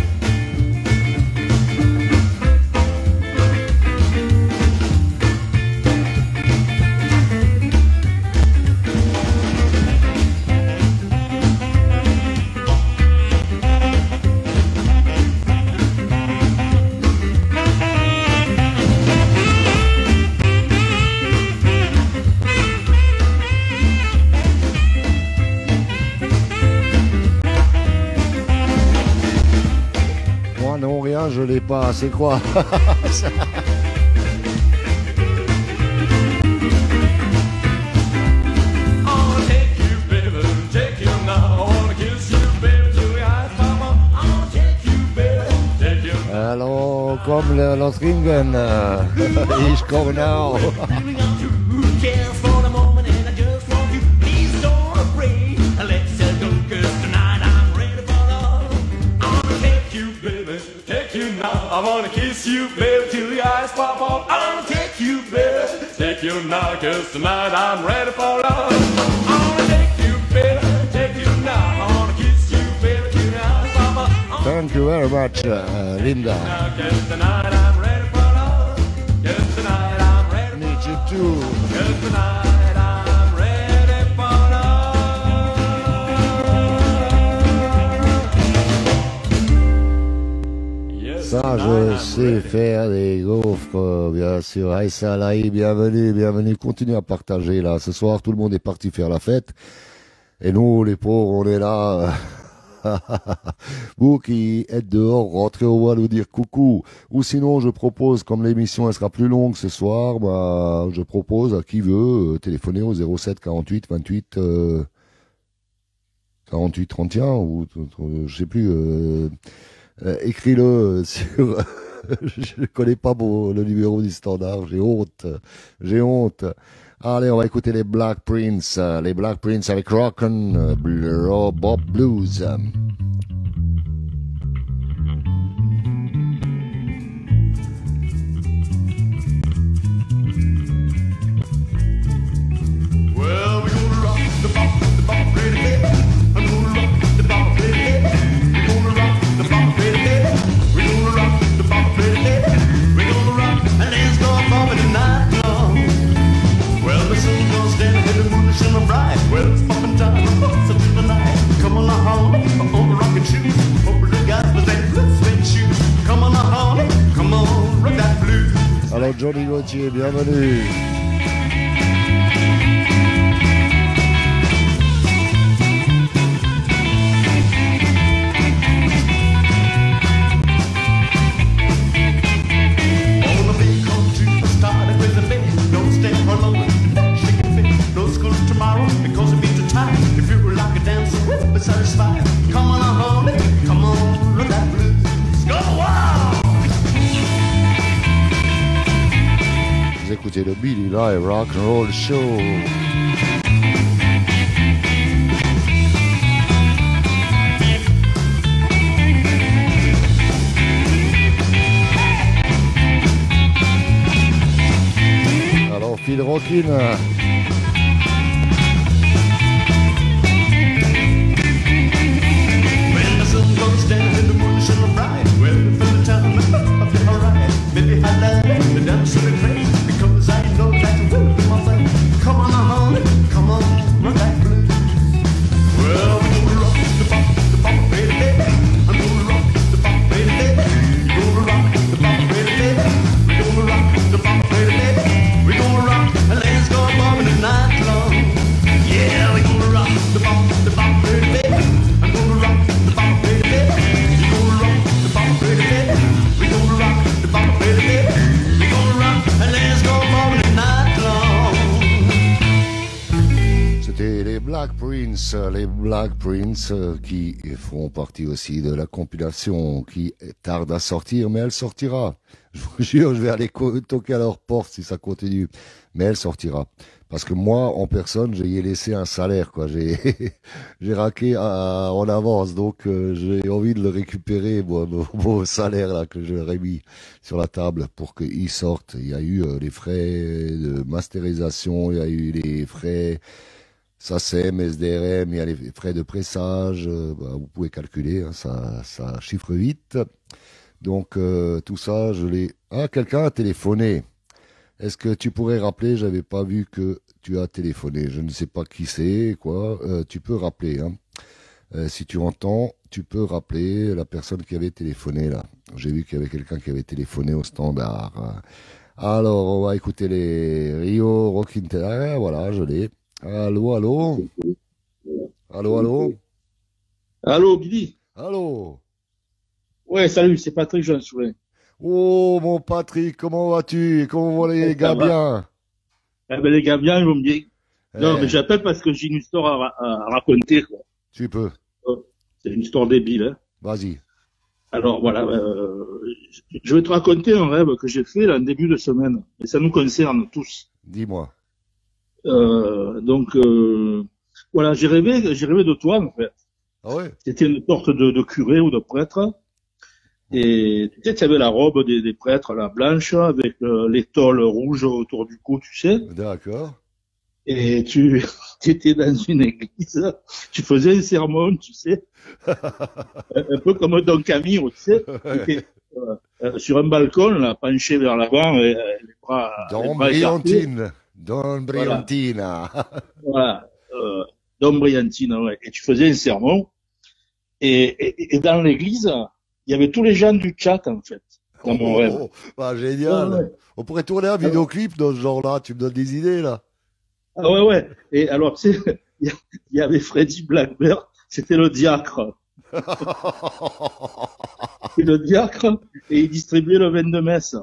Moi non, rien, je l'ai pas. C'est quoi? I wanna take you, baby, take you now. I wanna kiss you, baby, till your eyes pop up. I wanna take you, baby, take you now. Hallo, komm, lass ringen. Ich komme now. Feeling I'm true. Who cares for the moment and I just want you. Please don't afraid. Let's go, cause tonight I'm ready for love. I wanna take you, baby, take you now. I wanna kiss you, baby, till your eyes pop off. I wanna take you, baby, take you now. Cause tonight I'm ready for love. I wanna take you, baby, take you now. I wanna kiss you, baby, till your eyes pop off. I wanna Thank you very much, uh, Linda. now, cause tonight I'm ready for love. Cause tonight I'm ready for Need you too. Cause tonight I'm ready for love. Yes, Ça, tonight je I'm sais ready. faire des gaufres, bien sûr. Aïssa Laï, bienvenue, bienvenue. Continuez à partager, là. Ce soir, tout le monde est parti faire la fête. Et nous, les pauvres, on est là. Vous qui êtes dehors, rentrez au bois nous dire coucou. Ou sinon, je propose, comme l'émission elle sera plus longue ce soir, bah, je propose à qui veut euh, téléphoner au zéro sept quarante-huit vingt-huit euh, quarante-huit trente et un ou euh, je sais plus. Euh, euh, écris-le sur. Je connais pas mon, le numéro du standard. J'ai honte. J'ai honte. Allez, on va écouter les Black Prince, euh, les Black Prince avec Rockin' euh, Bl- Bob Blues. Well, we're gonna rock the bop, the bop, pretty baby. I'm gonna rock the bop, pretty baby. We're gonna rock the bop, pretty baby. We're gonna rock the bop, pretty baby. We're gonna rock and dance, go bop the night long. Well, the sun goes down and the moon is shining bright. Well, it's popping time, so to the night. Come on, honey, on the rockin' shoes. Over the guys with their blue suede shoes. Come on, honey, come on, rock that blues. Alors Johnny Gauthier, bienvenue. On the big country, started with a baby. Don't stay for long, shake it fit. No school tomorrow because it beats the time. If you were like a dancer, be satisfied. Come on, honey, come on, rock that blues. Go wild! Vous écoutez le Billy Live Rock and Roll Show. Alors Phil Rockin. When the sun goes down and the moon is shining bright, well, from the time I feel alright. Baby, I love the dance of the craze because I know that will be my thing. Come on, Black Prince, les Black Prince euh, qui font partie aussi de la compilation qui tarde à sortir, mais elle sortira. Je vous jure, je vais aller co- toquer à leur porte si ça continue, mais elle sortira. Parce que moi, en personne, j'ai y laissé un salaire, quoi. J'ai, j'ai raqué à- en avance, donc euh, j'ai envie de le récupérer, moi, mon, mon salaire là que j'aurais mis sur la table pour qu'il sorte. Il y a eu euh, les frais de masterisation, il y a eu les frais S A C E M, S D R M, il y a les frais de pressage, euh, bah, vous pouvez calculer, hein, ça, ça chiffre vite. Donc euh, tout ça, je l'ai... Ah, quelqu'un a téléphoné. Est-ce que tu pourrais rappeler? J'avais pas vu que tu as téléphoné. Je ne sais pas qui c'est, quoi. Euh, tu peux rappeler, hein. Euh, si tu entends, tu peux rappeler la personne qui avait téléphoné, là. J'ai vu qu'il y avait quelqu'un qui avait téléphoné au standard. Alors, on va écouter les Rio Rockin'. Ah, voilà, je l'ai. Allô, allô? Allô, allô? Allô, Billy? Allô? Ouais, salut, c'est Patrick Jean Soulet. Oh, mon Patrick, comment vas-tu? Comment vont les Ça gars va. bien? Eh ben, les gars, bien, ils vont me dire. Non, Eh, mais j'appelle parce que j'ai une histoire à, ra- à raconter, quoi. tu peux. C'est une histoire débile, hein. Vas-y. Alors, voilà, euh, je vais te raconter un rêve que j'ai fait, là, en début de semaine. Et ça nous concerne tous. Dis-moi. Euh, donc, euh, voilà, j'ai rêvé, j'ai rêvé de toi, en fait. Ah ouais? C'était une sorte de, de curé ou de prêtre. Et tu sais, tu avais la robe des, des prêtres, la blanche, avec euh, l'étole rouge autour du cou, tu sais. D'accord. Et tu étais dans une église, tu faisais un sermon, tu sais, un, un peu comme Don Camillo, tu sais, tu étais, euh, euh, sur un balcon, là, penché vers l'avant, et, euh, les bras, les Don bras écartés. Briantine. Don Voilà, Briantina. voilà, euh, Don Briantine, ouais. Et tu faisais un sermon, et, et, et dans l'église, il y avait tous les gens du chat, en fait, dans mon Oh, rêve. oh, bah, Ouais, génial. ouais. On pourrait tourner un Alors, vidéoclip dans ce genre-là. Tu me donnes des idées, là. ah ouais, ouais. Et alors, tu sais, il y il y avait Freddy Blackbird, c'était le diacre. Et le diacre, et il distribuait le vin de messe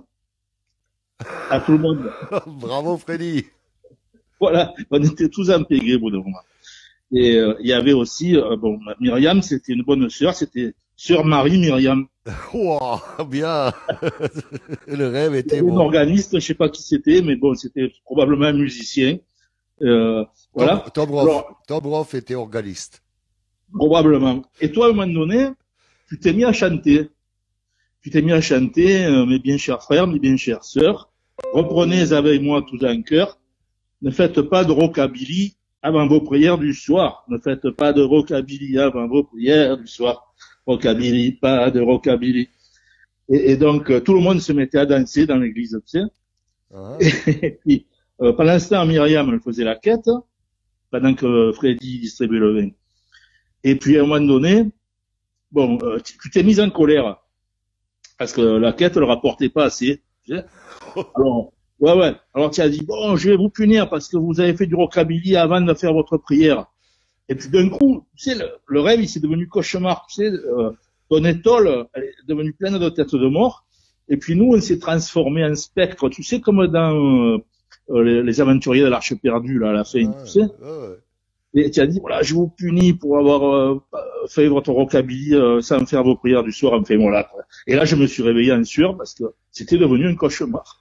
à tout le monde. Bravo, Freddy. Voilà, on était tous impégrés au bout d'un moment. Et euh, il y avait aussi, euh, bon, Myriam, c'était une bonne sœur, c'était sœur Marie Myriam. Wow, bien. Le rêve Il y était avait une bon. organiste, je sais pas qui c'était, mais bon, c'était probablement un musicien. Euh, Tom, voilà. Tom Roth. Alors, Tom Roth était organiste. probablement. Et toi, à un moment donné, tu t'es mis à chanter. Tu t'es mis à chanter, euh, mes bien chers frères, mes bien chères sœurs. Reprenez avec moi tous en cœur. Ne faites pas de rockabilly avant vos prières du soir. Ne faites pas de rockabilly avant vos prières du soir. Rockabilly, pas de rockabilly. Et, et donc, euh, tout le monde se mettait à danser dans l'église, tu sais. Hein? Et puis, euh, pendant ce temps, Myriam, elle faisait la quête, pendant que Freddy distribuait le vin. Et puis, à un moment donné, bon, euh, tu tu t'es mise en colère, parce que la quête ne rapportait pas assez, tu sais. Alors, ouais, ouais. Alors, tu as dit, bon, je vais vous punir parce que vous avez fait du rockabilly avant de faire votre prière. Et puis, d'un coup, tu sais, le, le rêve, il s'est devenu cauchemar, tu sais, euh, ton étole, elle est devenue pleine de têtes de mort. Et puis, nous, on s'est transformé en spectre, tu sais, comme dans euh, euh, les, les aventuriers de l'Arche perdue, là, à la fin, Ouais, tu sais. ouais. Et tu as dit, voilà, je vous punis pour avoir euh, fait votre rockabilly euh, sans faire vos prières du soir. Enfin, voilà, quoi. Et là, je me suis réveillé en sueur parce que c'était devenu un cauchemar.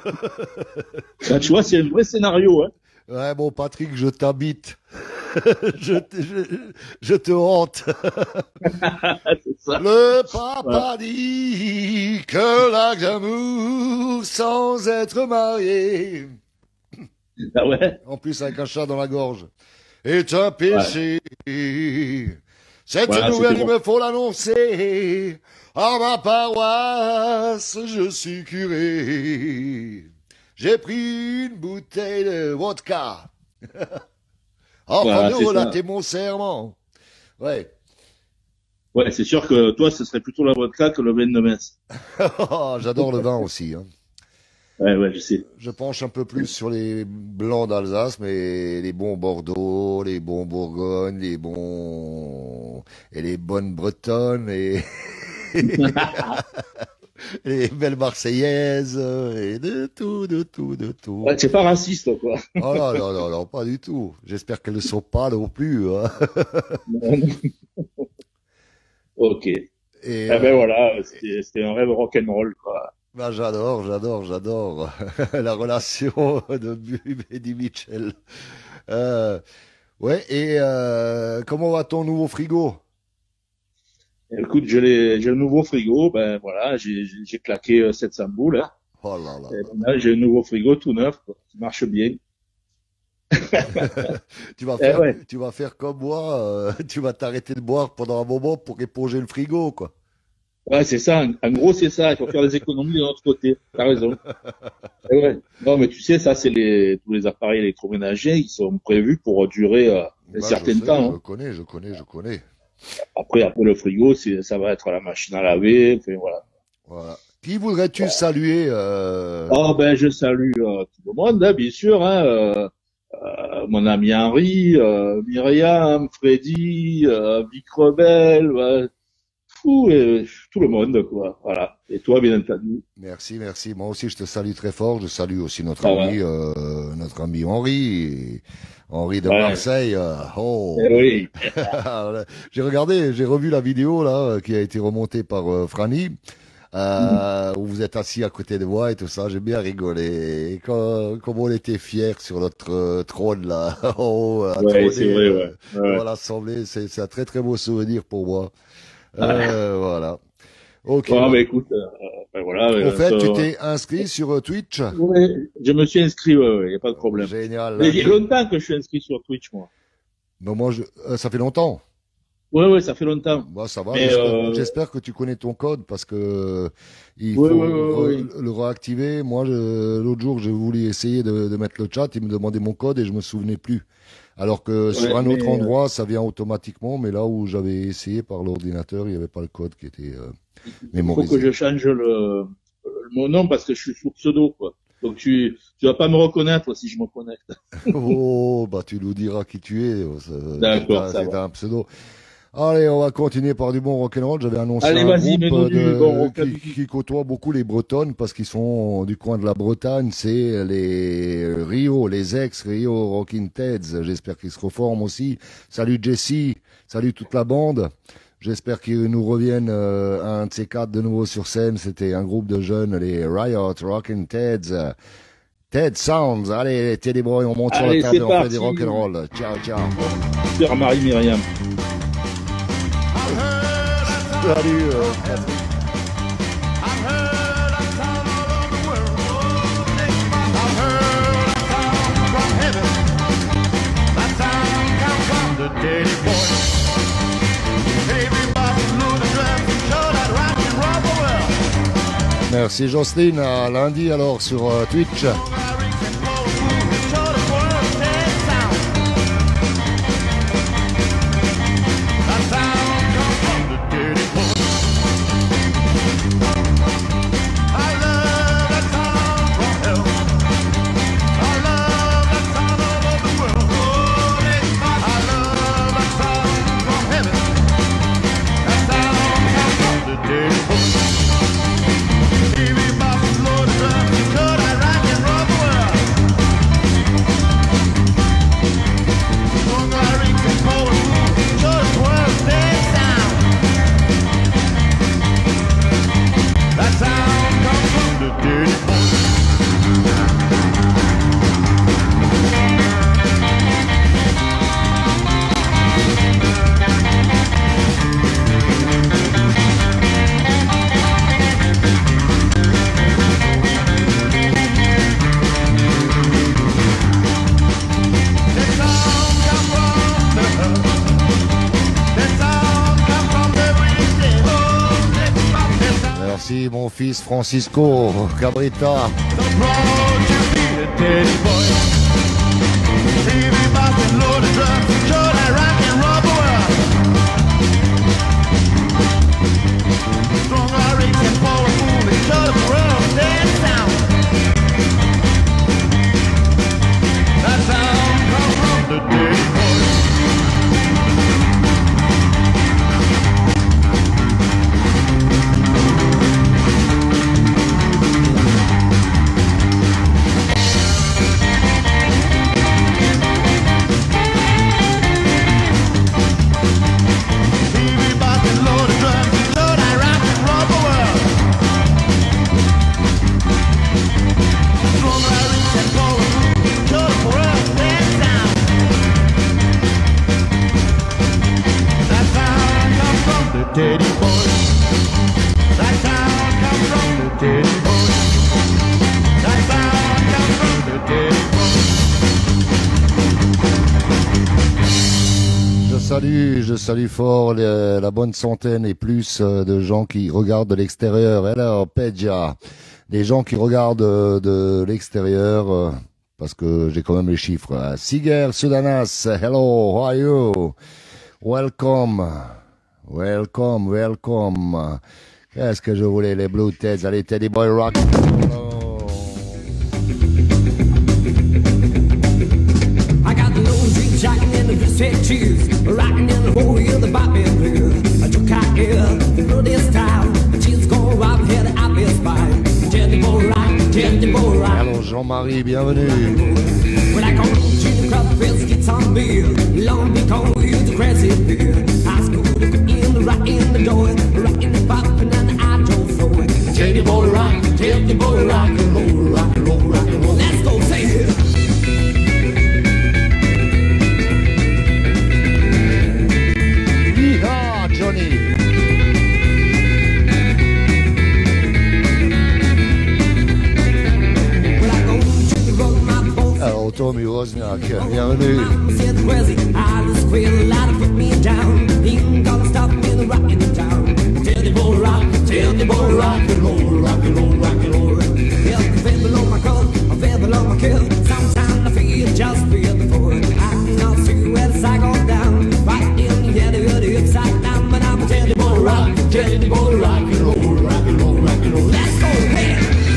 Là, tu vois, c'est un vrai scénario, hein. Ouais, bon, Patrick, je t'habite. je, te- je, je te hante. C'est ça. Le Voilà. papa dit que l'acte d'amour sans être marié, Ah ouais. en plus avec un chat dans la gorge, est un Ouais. péché. Cette Voilà, nouvelle, c'était il bon. me faut l'annoncer. À ma paroisse, je suis curé. J'ai pris une bouteille de vodka afin Voilà, de c'est ça. relater mon serment. Ouais. Ouais, c'est sûr que toi, ce serait plutôt la vodka que le vin de messe. J'adore le vin aussi, hein. Ouais, ouais, je sais. Je penche un peu plus sur les blancs d'Alsace, mais les bons Bordeaux, les bons Bourgogne, les bons et les bonnes Bretonnes et les belles Marseillaises, et de tout, de tout, de tout. Ouais, c'est pas raciste, quoi. Oh non, non, non, non, pas du tout. J'espère qu'elles ne sont pas non plus. Hein. Ok. Et Eh euh, ben voilà, c'était c'était un rêve rock'n'roll, quoi. bah, j'adore, j'adore, j'adore la relation de Bub et Eddie Mitchell. Euh, ouais, et euh, comment va ton nouveau frigo? Écoute, j'ai les- j'ai le nouveau frigo, ben voilà, j'ai j'ai j'ai claqué euh, sept cents boules, hein. Oh là là. Et là, j'ai un nouveau frigo tout neuf, quoi, qui marche bien. Tu vas Eh faire, ouais. tu vas faire comme moi, euh, tu vas t'arrêter de boire pendant un moment pour éponger le frigo, quoi. Ouais, c'est ça. En en gros, c'est ça. Il faut faire des économies de notre côté. T'as raison. Eh ouais. Non, mais tu sais, ça, c'est les, tous les appareils électroménagers, ils sont prévus pour durer euh, un Bah, je certain sais, temps, je hein. connais, je connais, je connais. Après, après le frigo, c'est, ça va être la machine à laver. Enfin, voilà. Voilà. Qui voudrais-tu saluer euh... Oh, ben, je salue euh, tout le monde, hein, bien sûr. Hein, euh, euh, mon ami Henri, euh, Myriam, Freddy, euh, Vic Rebelle, ouais, fou, et, tout le monde, quoi. Voilà. Et toi, bien entendu. Merci, merci. Moi aussi, je te salue très fort. Je salue aussi notre Ça va. ami, euh, notre ami Henri, Henri de Ouais. Marseille. euh, Oh. Eh oui. J'ai regardé, j'ai revu la vidéo là qui a été remontée par euh, Franny. Euh, où vous êtes assis à côté de moi et tout ça, j'ai bien rigolé. Et quand, comme on était fiers sur notre euh, trône là, oh, à Ouais, trôner, c'est vrai, euh, ouais. Ouais. devant l'Assemblée, c'est c'est un très très beau souvenir pour moi. Euh, voilà. Ok. Ouais, bah, mais écoute, euh, ben voilà. Au euh, fait, ça- tu t'es inscrit sur euh, Twitch? Ouais, je me suis inscrit, ouais, ouais, y a pas de problème. Génial. Mais il y a longtemps que je suis inscrit sur Twitch, moi. Non, moi, je, euh, ça fait longtemps. Ouais, ouais, ça fait longtemps. Bah, ça va. Mais, J'espère euh, j'espère que tu connais ton code parce que il Ouais, faut ouais, ouais, re- ouais. le réactiver. Moi, je- l'autre jour, j'ai voulu essayer de, de mettre le chat. Il me demandait mon code et je me souvenais plus. Alors que sur Ouais, un autre mais, euh, endroit, ça vient automatiquement. Mais là où j'avais essayé par l'ordinateur, il n'y avait pas le code qui était euh, Il faut que mémorisé. je change le, mon nom parce que je suis sous pseudo, quoi. Donc tu, tu vas pas me reconnaître si je me connecte. Oh, bah tu nous diras qui tu es. Ça- D'accord, C'est ça un, c'est va. un pseudo. Allez, on va continuer par du bon rock'n'roll. J'avais annoncé Allez, un vas-y, groupe mets-nous du de, bon rock. qui, qui côtoie beaucoup les Bretonnes parce qu'ils sont du coin de la Bretagne. C'est les Rio, les ex-Rio Rockin' Teds. J'espère qu'ils se reforment aussi. Salut Jesse, salut toute la bande. J'espère qu'ils nous reviennent euh, un de ces quatre de nouveau sur scène. C'était un groupe de jeunes, les Riot Rockin' Teds. Ted Sounds. Allez, Teddy Boy, on monte sur la Allez, table c'est et on fait parti. du rock'n'roll. Ciao, ciao. Super Marie Myriam. Salut. euh, Patrick. I've heard that sound all over the world. I've heard that sound from heaven. That sound comes from the Daddy Boy. Everybody know the drums and show that rock and roll the world. Merci Jocelyne, à lundi alors sur euh, Twitch. Merci mon fils Francisco Cabrita. salue, je salue fort les- la bonne centaine et plus euh, de gens qui regardent de l'extérieur. Alors, Pedja, les gens qui regardent euh, de l'extérieur, euh, parce que j'ai quand même les chiffres. hein. Siger Sudanas, hello, how are you? Welcome, welcome, welcome. Qu'est-ce que je voulais, les Blue Teds, allez, Teddy Boy Rock. Oh. I got the low jeans jacking in the blue sweat shoes, rocking in the whole year the Bobby Blue. I took out here, through this town, the jeans go rock here, the obvious spine. Teddy boy rock, Teddy boy rock. Alors Jean-Marie, bienvenue. When I go to the crowd, the friends get some beer. Long because we use the crazy beer. High school, in the rock in the door, rocking the pop and then the outdoor floor. Teddy boy rock, Teddy boy rock, and roll, rock and roll, rock and roll. Let's go, say it. Yeehaw, Johnny. When I go to the road, my boat. Alors Tommy Wozniak, bienvenue. I'm said crazy, I just quit a lot to put me down. He ain't gonna stop me in the rockin' town. Tell the boy rock, tell the boy rock and roll, rock and roll, rock and roll. Yeah, I feel below my coat, I feel below my kill. Sometimes I feel just feel the floor. I'm not sure where the side goes down. Right in the head of the upside down, but I'm tell the boy rock, tell the boy rock and roll, rock and roll, rock and roll. Let's go, hey.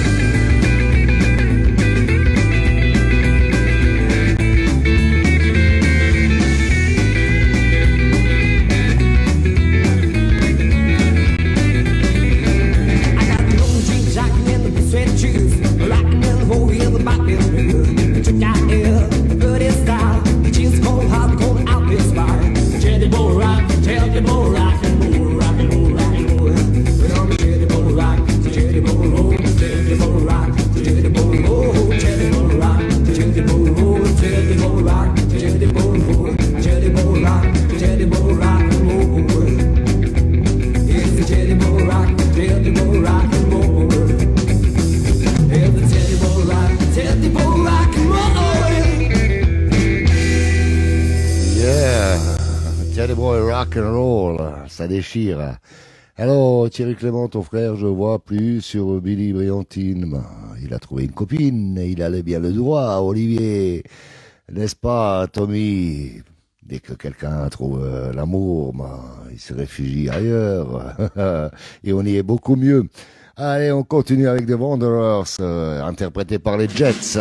rock and roll, ça déchire. Alors, Thierry Clément, ton frère, je vois plus sur Billy Briantine. Ben, il a trouvé une copine, il allait bien le droit, Olivier. N'est-ce pas, Tommy? Dès que quelqu'un trouve euh, l'amour, ben, il se réfugie ailleurs. Et on y est beaucoup mieux. Allez, on continue avec The Wanderers, euh, interprété par les Jets.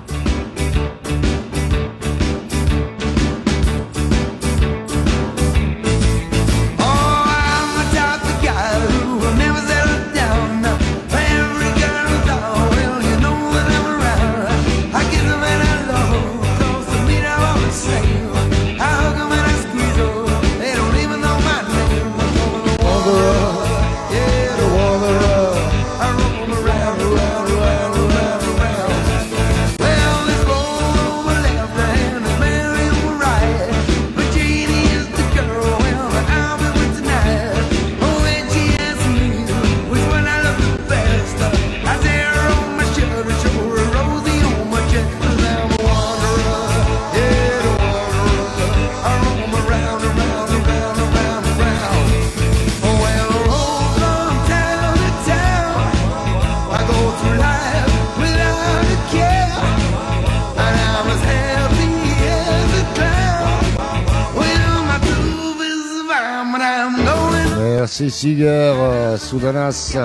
Merci Siger, euh, Soudanas.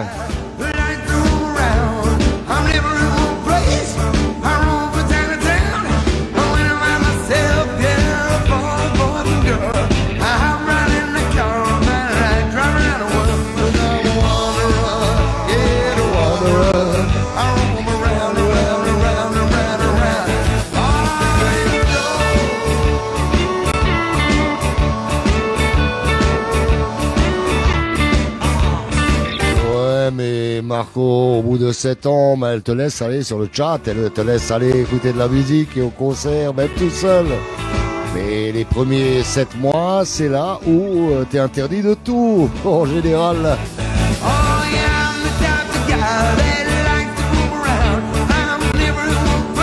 Marco, au bout de sept ans, ben, elle te laisse aller sur le chat, elle te laisse aller écouter de la musique et au concert, même tout seul. Mais les premiers sept mois, c'est là où euh, t'es interdit de tout, en général.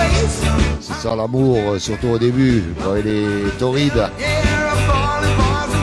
C'est ça l'amour, surtout au début, quand il est torride.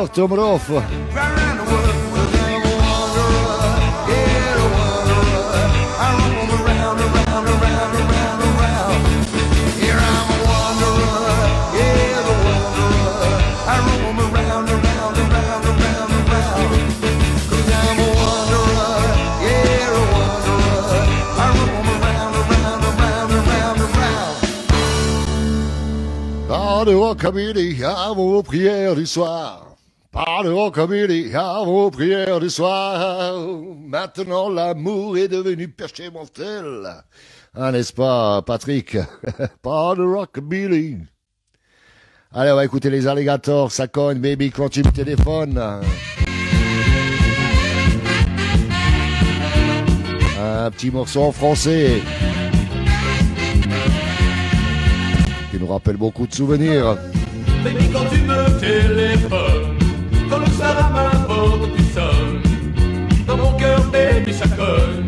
alors, Tomarov. Right around the world, 'cause I'm a wanderer, yeah, a wanderer. I roam around, around, around, around, around. Here I'm a wanderer, yeah, the wanderer. I roam around, around, around, around, around. 'Cause I'm a wanderer, yeah, a wanderer. I roam around, around, around, around, around. Pas de rockabilly à vos prières du soir. Pas de rockabilly à vos prières du soir. Maintenant l'amour est devenu péché mortel. Ah, n'est-ce pas, Patrick? Pas de rockabilly. Allez, on va écouter les alligators. Ça cogne, baby, quand tu me téléphones. Un petit morceau en français qui nous rappelle beaucoup de souvenirs. Baby, quand tu me téléphones, quand le soir à ma porte tu sonnes, dans mon cœur, baby, ça cogne.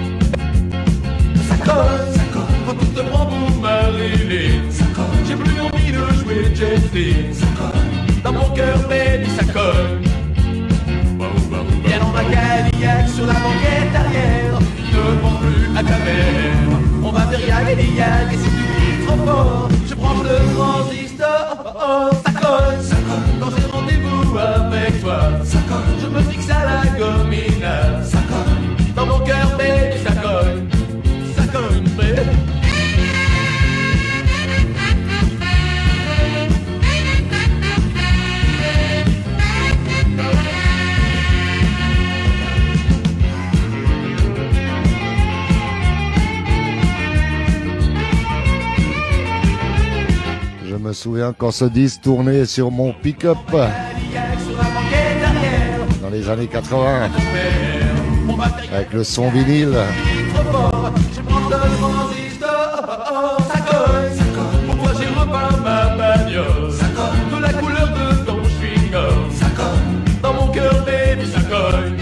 Ça cogne, ça cogne. Quand tout te prend pour Marilyn, ça cogne. J'ai plus envie de jouer Jessie, ça cogne. Dans mon cœur, baby, ça cogne. Viens dans ma Cadillac sur la banquette arrière, ne prends plus à ta mère. On va vers Yag et si tu cries trop fort, je prends le transistor. Oh, oh, ça colle, ça colle. Quand j'ai rendez-vous avec toi, ça colle. Je me fixe à la gomina, ça colle. Dans mon cœur, baby, ça colle, ça colle, baby. Je me souviens quand ce disque tournait sur mon pick-up dans les années quatre-vingts avec le son vinyle. Je prends le transistor, ça colle, ça colle. Pour toi j'ai repeint ma bagnole, ça colle. De la couleur de ton chewing-gum, ça colle. Dans mon cœur, baby, ça colle.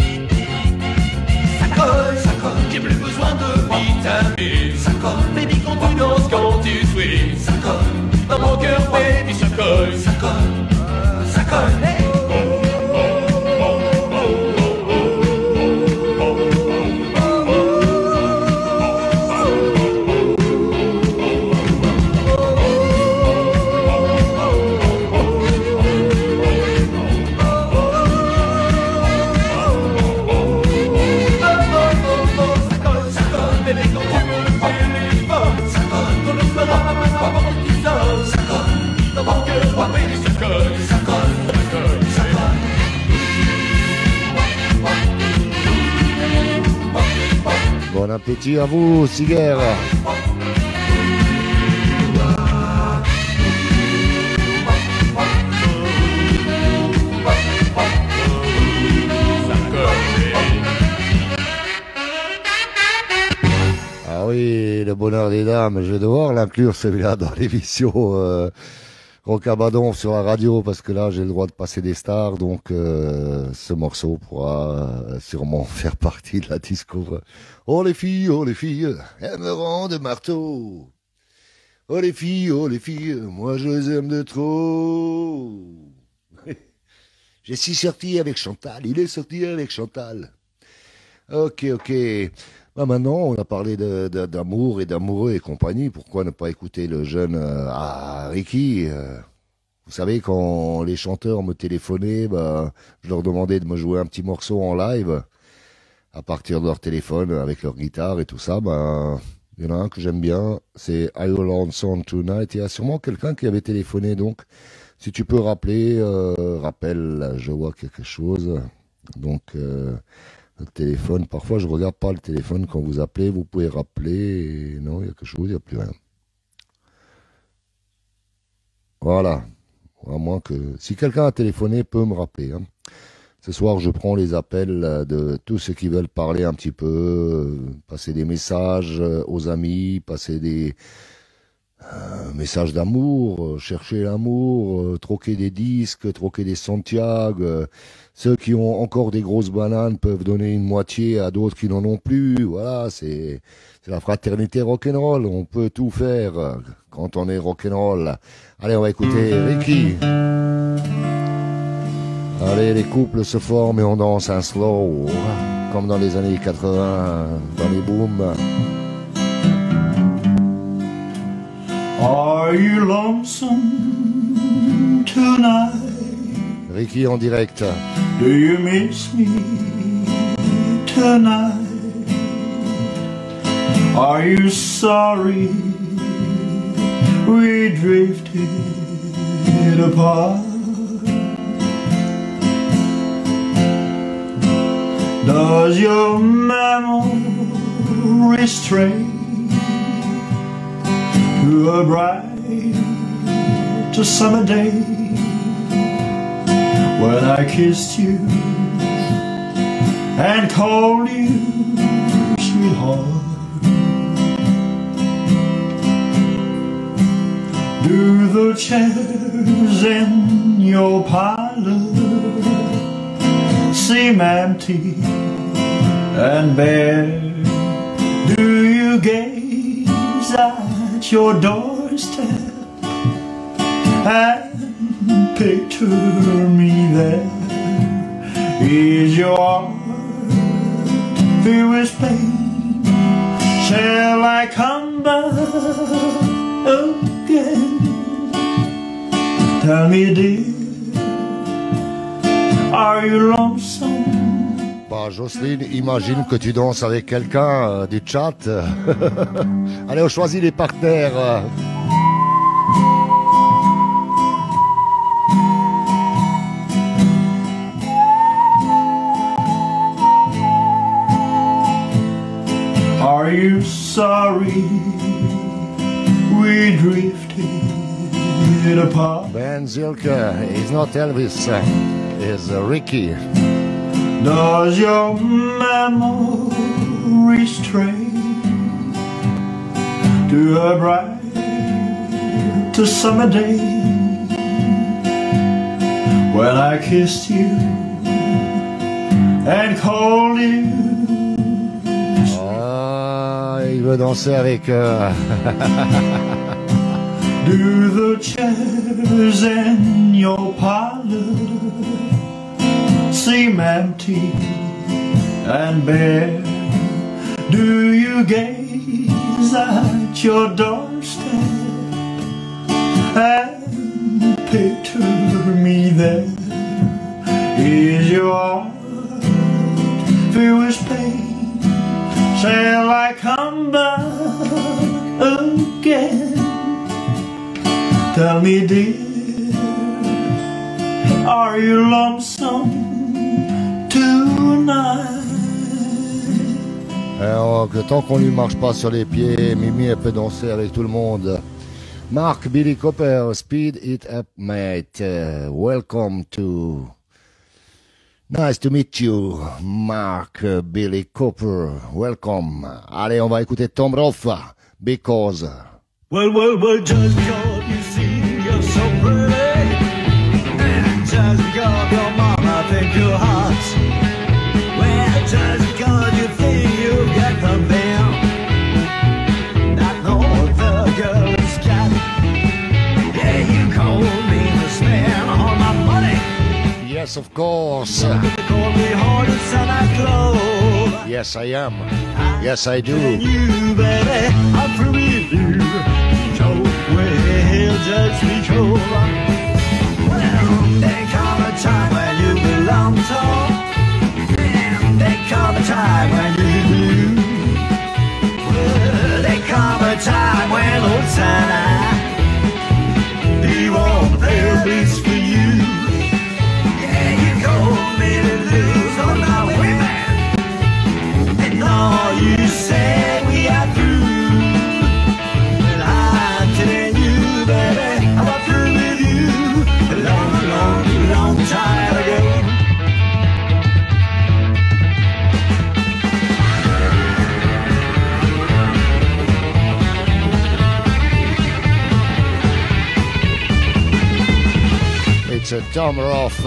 Ça colle, ça colle. J'ai plus besoin de vitamines, ça colle. Baby, quand tu danses, quand tu swings, ça colle. Dans mon cœur, baby, ça colle, ça colle, ça colle. Hey. Bon appétit à vous, cigare. Ah oui, le bonheur des dames, je vais devoir l'inclure celui-là dans l'émission euh, Rocabadon sur la radio parce que là j'ai le droit de passer des stars, donc euh, ce morceau pourra euh, sûrement faire partie de la disco. Oh les filles, oh les filles, elles me rendent marteau. Oh les filles, oh les filles, moi je les aime de trop. J'ai si sorti avec Chantal, il est sorti avec Chantal. Ok, ok. Bah maintenant, on a parlé de, de, d'amour et d'amoureux et compagnie. Pourquoi ne pas écouter le jeune euh, ah, Ricky euh, Vous savez, quand les chanteurs me téléphonaient, bah, je leur demandais de me jouer un petit morceau en live à partir de leur téléphone avec leur guitare et tout ça. Bah, il y en a un que j'aime bien, c'est I Will Lonesome Tonight. Il y a sûrement quelqu'un qui avait téléphoné, donc si tu peux rappeler, euh, rappelle, je vois quelque chose. Donc... Euh, le téléphone, parfois je regarde pas le téléphone quand vous appelez, vous pouvez rappeler, et non, il y a quelque chose, il n'y a plus rien. Voilà. À moins que, si quelqu'un a téléphoné, peut me rappeler. Hein. Ce soir, je prends les appels de tous ceux qui veulent parler un petit peu, euh, passer des messages aux amis, passer des euh, messages d'amour, euh, chercher l'amour, euh, troquer des disques, troquer des Santiago. Euh, Ceux qui ont encore des grosses bananes peuvent donner une moitié à d'autres qui n'en ont plus. Voilà, c'est c'est la fraternité rock'n'roll. On peut tout faire quand on est rock'n'roll. Allez, on va écouter Ricky. Allez, les couples se forment et on danse un slow, comme dans les années quatre-vingts, dans les booms. Are you lonesome tonight? Ricky en direct. Do you miss me tonight? Are you sorry we drifted apart? Does your memory stray to a bright summer day when I kissed you and called you sweetheart? Do the chairs in your parlor seem empty and bare? Do you gaze at your doorstep and picture me there? Is your heart filled with pain? Shall I come back again? Tell me, dear, are you lonesome? Bah, Jocelyne, imagine que tu danses avec quelqu'un euh, du chat. Allez, on choisit les partenaires. Are you sorry we drifted apart? Ben Zilke is not Elvis, is uh, Ricky. Does your memory stray to a bright to summer day when I kissed you and called you? Ah, il veut danser avec... Euh... Do the chairs in your parlor seem empty and bare? Do you gaze at your doorstep and picture me there? Is your heart filled with pain? Shall I come back again? Tell me, dear, are you lonesome tonight? Alors, que tant qu'on lui marche pas sur les pieds, Mimi, elle peut danser avec tout le monde. Mark, Billy Cooper, speed it up, mate. Uh, welcome to... Nice to meet you, Mark, uh, Billy Cooper. Welcome. Allez, on va écouter Tom Roth, Because... Well, well, well, just because you see you're so pretty, and just because your mama think you're hot, well, just because you think you got the bill, not no other girl's got. Yeah, you call me to spend all my money. Yes, of course. You call me hard as Santa Claus. Yes, I am. Yes, I do. And you, baby, I'm through with you. Well, just because. Well, there come a time when you belong to, and there come a time when you do. Well, there come a time when old Santa, he won't play a beats for you. Yeah, you told me to lose all my women, and all you said we are through. Time ago. It's a Tom Roth.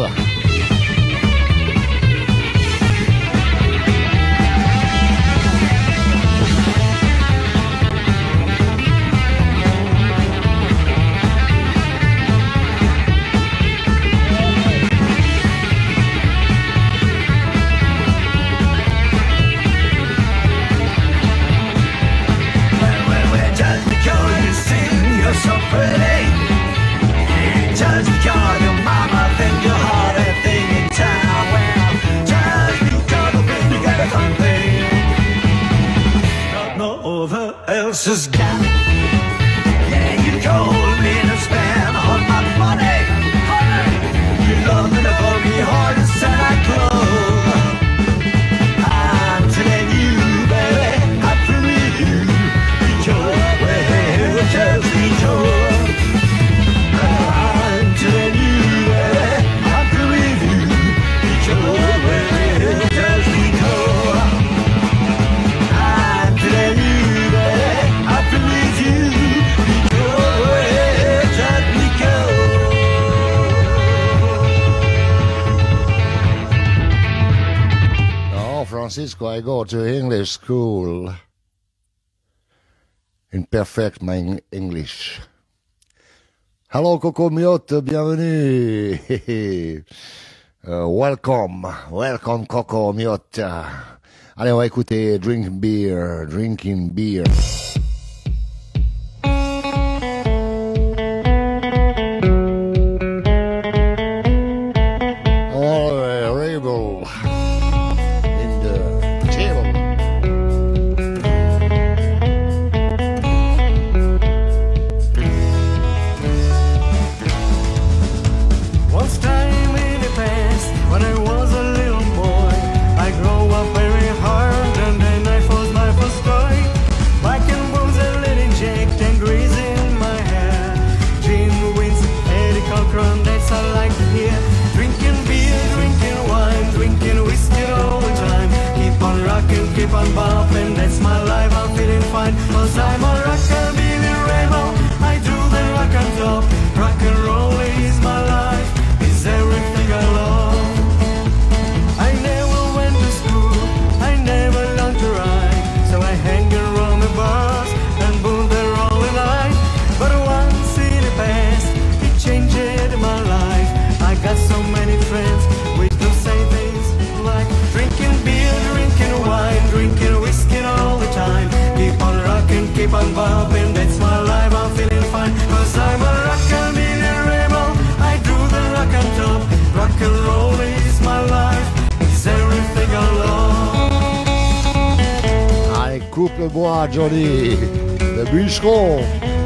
Texas gal. Yeah, you told me to spend all my money. You love me to call me hard as Santa Claus. I'm telling you, baby, I believe you. Detroit, well, just Detroit. I'm telling you, baby, I believe you. Detroit, well, just Detroit. I'm telling you, baby, I believe you. Detroit, well, just Detroit. Oh, Francisco, I go to English school. In perfect my English. Hello, Coco Miotte, bienvenue. Uh, welcome, welcome, Coco Miotte. Allez, on va écouter Drink Beer, Drinking Beer. All uh, rebel in the table. Once time in the past, when I was a little boy, I grew up very hard and then I forced my first toy. Back and bones and Lady Jack and grease in my hair. Gin Wins, Eddie Cochran, that's all I like to hear. Drinking beer, drinking wine, drinking whiskey all the time. Keep on rocking, keep on bopping, that's my life, I'm feeling fine. Cause I'm a rockabilly rebel, I do the rock and top. Rock and roll is my life, is everything I love. I never went to school, I never learned to ride. So I hang around the bars and boom there all the night. But once in the past, it changed my life. I got so many friends with the same things like drinking beer, drinking wine, drinking whiskey all the time. Keep on rocking, keep on bopping, that's my life, I'm feeling fine. Cause I'm a rockabilly rebel, I do the rock and top. Rock and roll is my life, it's everything I love. Allez, coupe le bois, Johnny. Le bûcheron.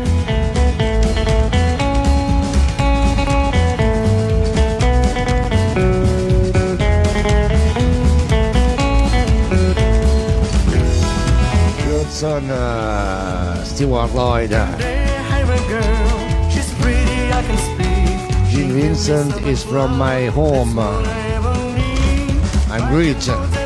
Johnson, uh, Stewart Lloyd. They have a girl, she's pretty, I can speak. Gene Vincent is from my home. I ever need. I'm rich.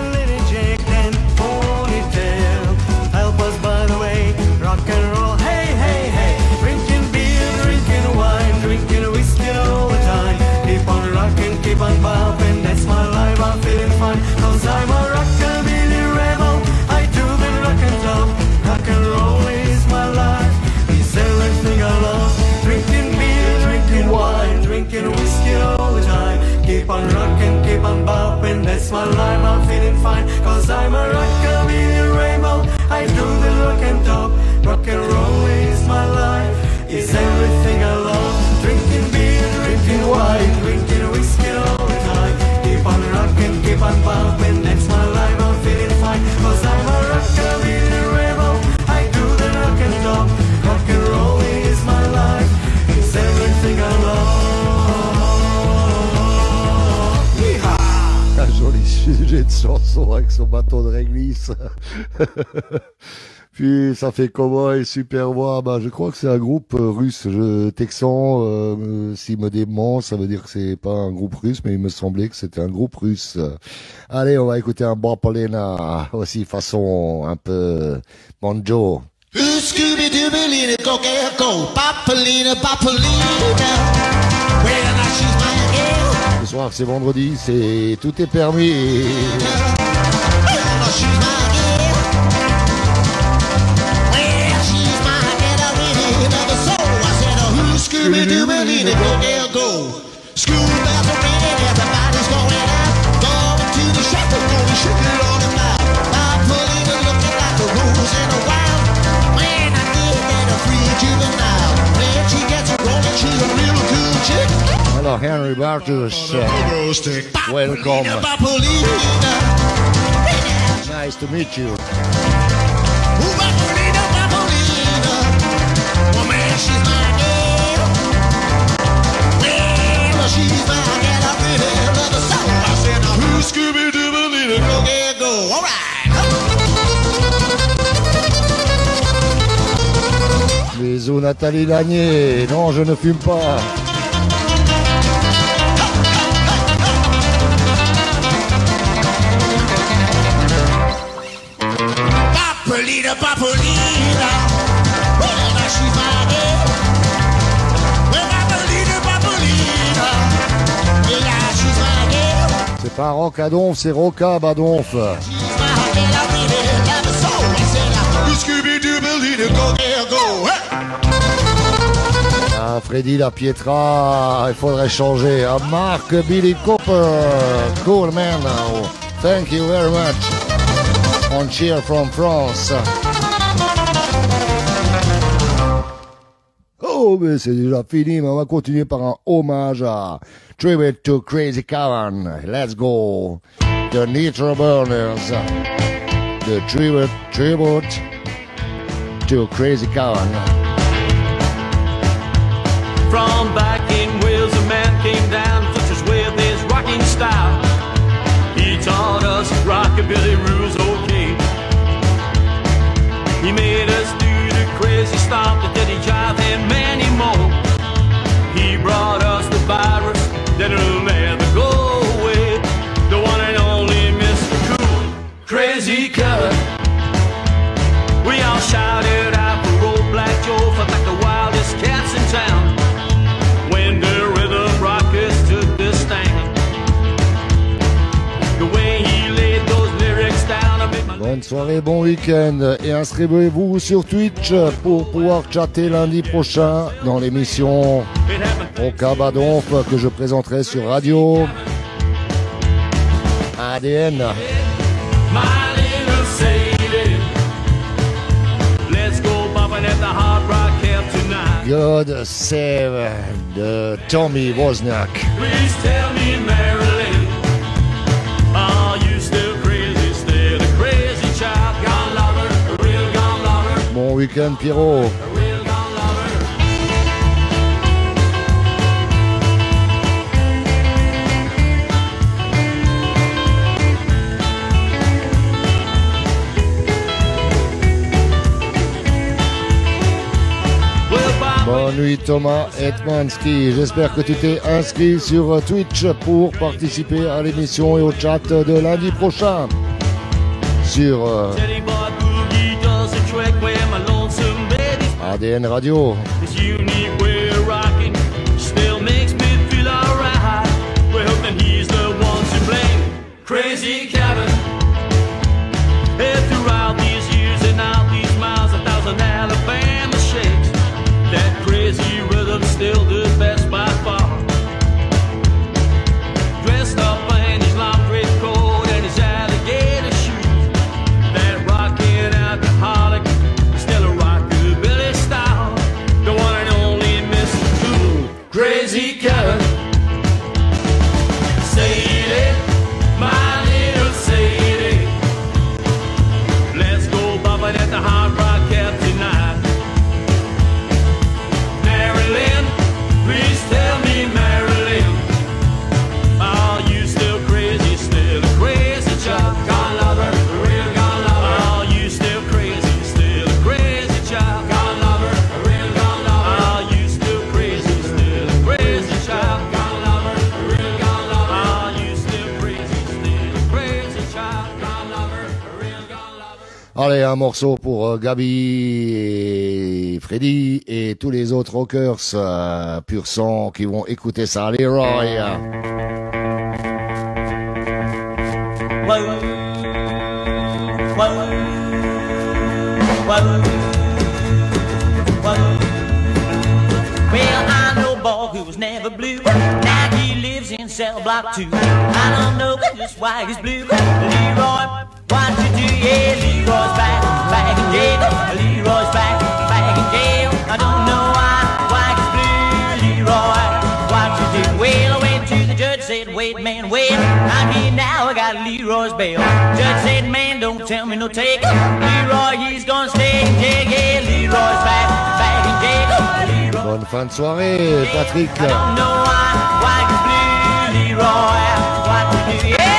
Help us by the way, rock and roll, hey, hey, hey. Drinking beer, drinking wine, drinking whiskey all the time. Keep on rocking, keep on bopping, that's my life, I'm feeling fine. Cause I'm a rockabilly rebel, I do the rock and top. Rock and roll is my life, it's everything I love. Drinking beer, drinking wine, drinking whiskey all the time. Keep on rocking, keep on bopping, that's my life, I'm feeling fine. Cause I'm a rockabilly rebel, I do the rock and top. Rock and roll is my life, it's everything I love. Drinking beer, drinking wine, drinking whiskey all the time. Keep on rocking, keep on bopping, that's my life, I'm feeling fine. Cause I'm a rockabilly rebel, I do the rock and top. Rock and roll is my life, it's everything I love. Yeehaw! Un joli sujet de chanson avec son bâton de réglisse. Puis ça fait cowboy, super voix. Bah, je crois que c'est un groupe euh, russe, je, texan. Euh, S'il me dément, ça veut dire que c'est pas un groupe russe, mais il me semblait que c'était un groupe russe. Allez, on va écouter un Bopalina aussi façon un peu banjo. Scooby-Dooby-Lina, go, go, go, Bopalina, Bopalina. Well, now she's my girl. Ce soir, c'est vendredi, c'est tout est permis. Well, now she's my girl. Well, she's my girl, I really never saw. I said, oh, who's Scooby-Dooby-Lina, go, go, go. School bells are ringing, everybody's going out. Going to the shop, they're gonna shake it on them out. Bopalina looking like a rose in a wild. Man, I did that a free juvenile. When she gets rolling, she's a real cool chick. Hello, Henry Bartus. Uh, welcome. Nice to meet you. she's my girl. Well, she's my girl, I really love her so. I said, now who Scooby-Doo, go, yeah, go. All right. Bisous Nathalie Lanier. Non, je ne fume pas. Papolina, Papolina. Well, now she's my girl. Well, Papolina, Papolina. Yeah, she's my girl. C'est pas Rock à Donf, c'est Roca Badonf. She's my girl, I really love her so. I said, now who Scooby-Doo, go, yeah, go. Hey. Ah, Freddy La Pietra, il faudrait changer. Ah, Mark Billy Cooper, cool man. Oh, thank you very much. On cheer from France. Oh, mais c'est déjà fini, mais on va continuer par un hommage à Tribute to Crazy Cavern. Let's go. The Nitro Burners. The tribute, tribute to Crazy Cavern. From back in Wales, a man came down, touched us with his rocking style. He taught us rockabilly rules, okay. He made us do the crazy stuff that didn't jive him anymore. He brought us the virus that'll never go away. The one and only Mister Cool, Crazy Cavern. We all shouted out for old Black Joe, felt like the wildest cats in town. When the rhythm rockers took the stand, the way he laid those lyrics down, I made my Bonne soirée, bon week-end et inscrivez-vous sur Twitch pour pouvoir chatter lundi prochain dans l'émission Roca Badonf que je présenterai sur Radio A D N. my little Sadie. Let's go bumping at the Hard Rock Cab tonight. God save de Tommy Wozniak. Please tell me, Marilyn, are you still crazy? Still a crazy child? Gone lover, a real gone lover, Bon week-end Pierrot. a real gone lover. Well, Bob, Bonne nuit Thomas Etmanski. J'espère que tu t'es inscrit sur Twitch pour participer à l'émission et au chat de lundi prochain sur euh, Teddy Boy Boogie does a trick where my lonesome baby's A D N Radio. This unique way of rocking still makes me feel alright. We're hoping he's the one to blame. Crazy Cabin. And throughout these years and out these miles, a thousand Alabama shakes. That crazy rhythm still the best by far. Dressed up in his long draped coat and his alligator shoes. That rockin' alcoholic, still a rockabilly style. The one and only Mister Cool, Crazy Cabin. Sadie, my little Sadie. Let's go bumpin' at the Hard Rock Cab tonight. Marilyn, please tell me, Marilyn, are you still crazy? Still a crazy child? Gone lover, a real gone lover. Are you still crazy? Still a crazy child? Gone lover, a real gone lover. Are you still crazy? Still a crazy child? Gone lover, a real gone lover. Are you still crazy? Still a crazy child? Gone lover, a real gone lover. Allez, un morceau pour euh, Gabi et Freddy et tous les autres rockers euh, pur sang qui vont écouter ça. Leroy. Whoa, whoa, whoa, whoa. Well, I know a boy who was never blue. Now he lives in cell block two. I don't know just why he's blue. Leroy, what you do? Yeah, Leroy's back, back in jail. Leroy's back, back in jail. I don't know why, why he's blue. Leroy, what you do? Well, I went to the judge, said, wait, man, wait. I'm here now, I got Leroy's bail. Judge said, man, don't tell me no take. Leroy, he's gonna stay in jail. Yeah, Leroy's back, back in jail. Bonne fin de soirée, Patrick. I don't know why, why he's blue, Leroy. What to do? Yeah.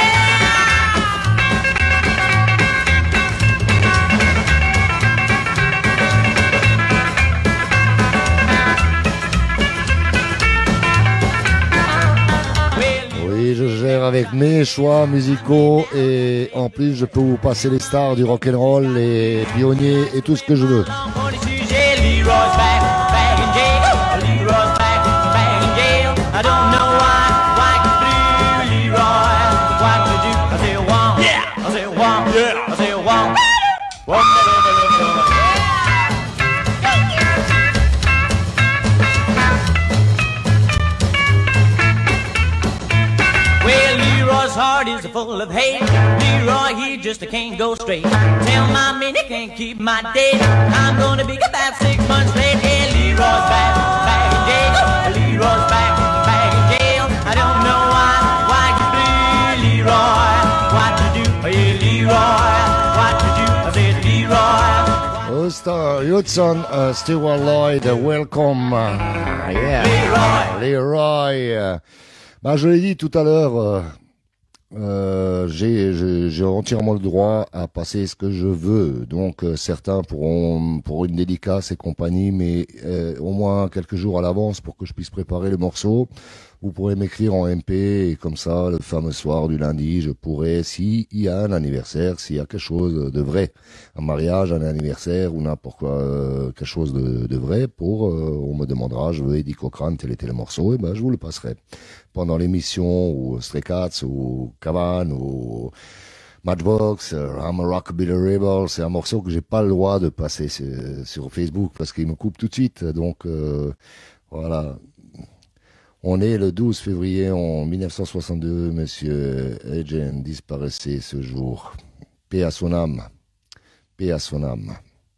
Oui, je gère avec mes choix musicaux et en plus je peux vous passer les stars du rock'n'roll, les pionniers et tout ce que je veux. Leroy's back, back in jail. Leroy's back, back in jail. I don't know why, why he's blue, Leroy. What to do? I say one, yeah. I say one, yeah. I say one. One. Well, Leroy's heart is full of hate. Leroy, he just can't go straight. Tell my man he can't keep my date. I'm gonna be about six months late. Yeah, Leroy's back, back in jail. Leroy's back, back in jail. I don't know why, why he's blue, Leroy. What to do? Yeah, Leroy. What to do? I said, Leroy. Oh, Star Hudson, uh, Stewart Lloyd, uh, welcome. Uh, yeah, Leroy. Leroy. Uh, bah, je l'ai dit tout à l'heure. Euh, Euh, j'ai, j'ai, j'ai entièrement le droit à passer ce que je veux. Donc euh, certains pourront pour une dédicace et compagnie, mais euh, au moins quelques jours à l'avance pour que je puisse préparer le morceau. Vous pourrez m'écrire en M P et comme ça, le fameux soir du lundi, je pourrai, s'il y a un anniversaire, s'il y a quelque chose de vrai, un mariage, un anniversaire ou n'importe quoi, euh, quelque chose de, de vrai, pour, euh, on me demandera, je veux Eddie Cochran, tel était le morceau, et ben je vous le passerai pendant l'émission, ou Stray Cats, ou Cavan, ou Matchbox, uh, I'm a Rockabilly Rebel. C'est un morceau que j'ai pas le droit de passer sur, sur Facebook parce qu'il me coupe tout de suite. Donc euh, voilà. On est le douze février en mille neuf cent soixante-deux. Monsieur Ejen disparaissait ce jour. Paix à son âme. Paix à son âme.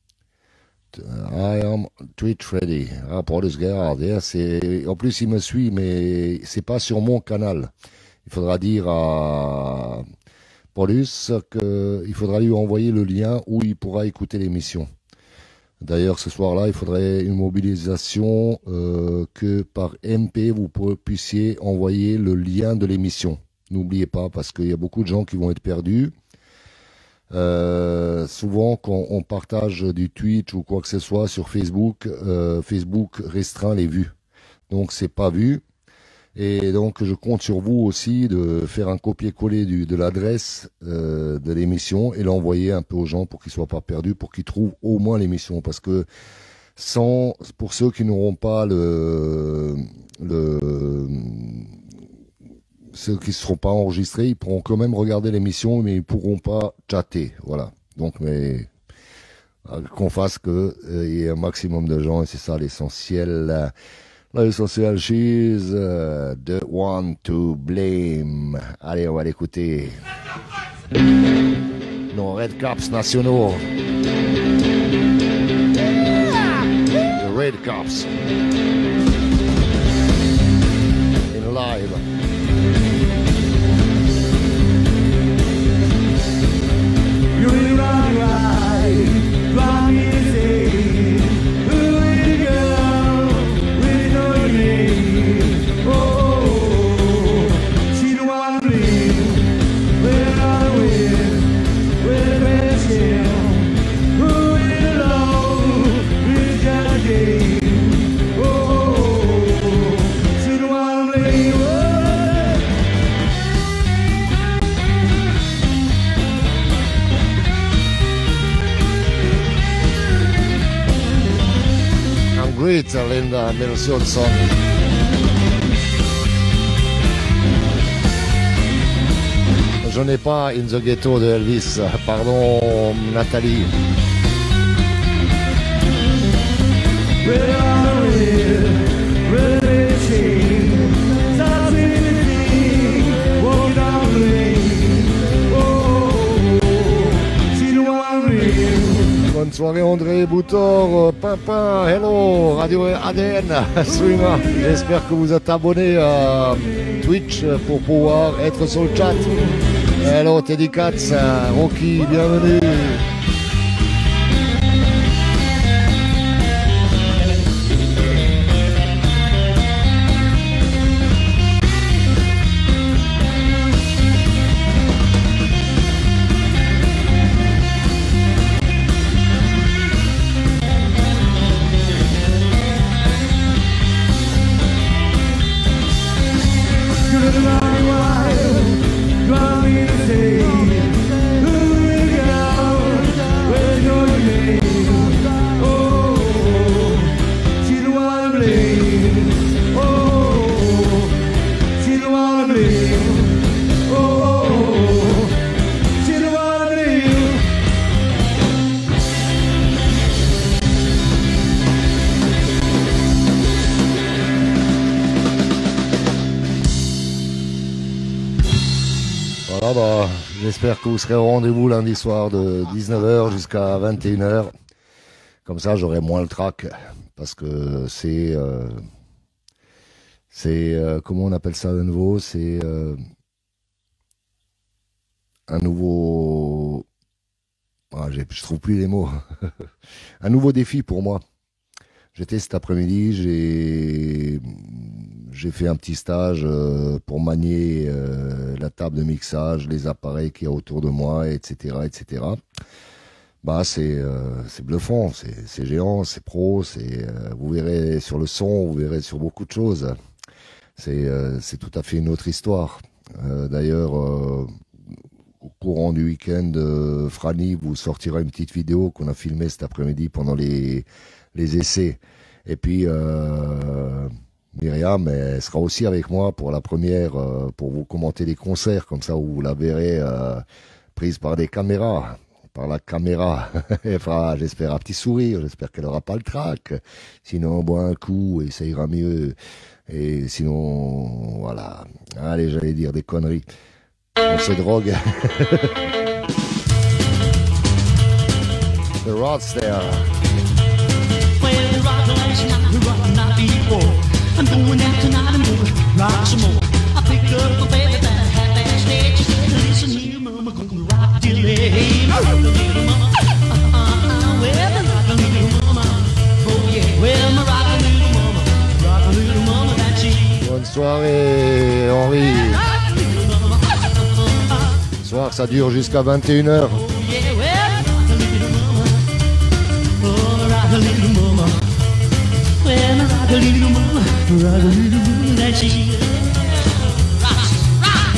I am Twitch ready. Ah, pour le regarde, yeah, c'est, en plus, il me suit, mais c'est pas sur mon canal. Il faudra dire à Paulus qu'il faudra lui envoyer le lien où il pourra écouter l'émission. D'ailleurs, ce soir-là, il faudrait une mobilisation euh, que par M P, vous puissiez envoyer le lien de l'émission. N'oubliez pas, parce qu'il y a beaucoup de gens qui vont être perdus. Euh, souvent, quand on partage du Twitch ou quoi que ce soit sur Facebook, euh, Facebook restreint les vues. Donc, c'est pas vu. Et donc, je compte sur vous aussi de faire un copier-coller du, de l'adresse euh, de l'émission et l'envoyer un peu aux gens pour qu'ils soient pas perdus, pour qu'ils trouvent au moins l'émission. Parce que sans, pour ceux qui n'auront pas le, le, ceux qui ne seront pas enregistrés, ils pourront quand même regarder l'émission, mais ils pourront pas chatter. Voilà. Donc, mais qu'on fasse que euh, il y ait un maximum de gens et c'est ça l'essentiel. L'essentiel, she's uh, the one to blame. Allez, on va l'écouter. Nos Red Caps nationaux. The Red Caps. In live. You will run right, run easy. Who is the girl with no name? Oh, she don't wanna live without a win, with a chill. Who is the love with just a game? Oh, she don't wanna live. Great, Linda Nilsson. Je n'ai pas In the Ghetto de Elvis. Pardon, Nathalie. Bonne soirée André Boutor, Pimpin, hello, Radio A D N, Swima. J'espère que vous êtes abonné à Twitch pour pouvoir être sur le chat. Hello Teddy Katz, Rocky, bienvenue. j'espère que vous serez au rendez-vous lundi soir de dix-neuf heures jusqu'à vingt et une heures. Comme ça, j'aurai moins le trac. Parce que c'est... Euh, c'est... Euh, comment on appelle ça de nouveau? C'est... Euh, un nouveau... Ah, j'ai- je trouve plus les mots. Un nouveau défi pour moi. J'étais cet après-midi, j'ai j'ai fait un petit stage euh, pour manier euh, la table de mixage, les appareils qu'il y a autour de moi, et cetera, et cetera. Bah c'est euh, c'est bluffant, c'est c'est géant, c'est pro, c'est euh, vous verrez sur le son, vous verrez sur beaucoup de choses. C'est euh, c'est tout à fait une autre histoire. Euh, D'ailleurs, euh, au courant du week-end, euh, Franny vous sortira une petite vidéo qu'on a filmée cet après-midi pendant les les essais. Et puis euh, Myriam, elle sera aussi avec moi pour la première, euh, pour vous commenter les concerts, comme ça vous la verrez euh, prise par des caméras, par la caméra. Elle fera, j'espère, un petit sourire, j'espère qu'elle aura pas le trac. Sinon, on boit un coup et ça ira mieux. Et sinon, voilà. Allez, j'allais dire des conneries. On se drogue. The Rods there. Well, we rocked last night, we rocked the night before. I'm going out tonight, I'm gonna rock some more. I picked up a baby that had that stage. She said, listen here, mama, gonna rock till eight. Rock a little mama, uh-uh, well, rock a little mama. Oh yeah, well, my rock a little mama, rock a little mama, that's it. Bonne soirée, Henri. Rock a little mama, uh-uh. Ce soir, ça dure jusqu'à vingt et une heures. Oh yeah, well, rock a little mama, oh, rock a little mama. Well, rock a little mama, rock a little mama, that's it. Rock, rock.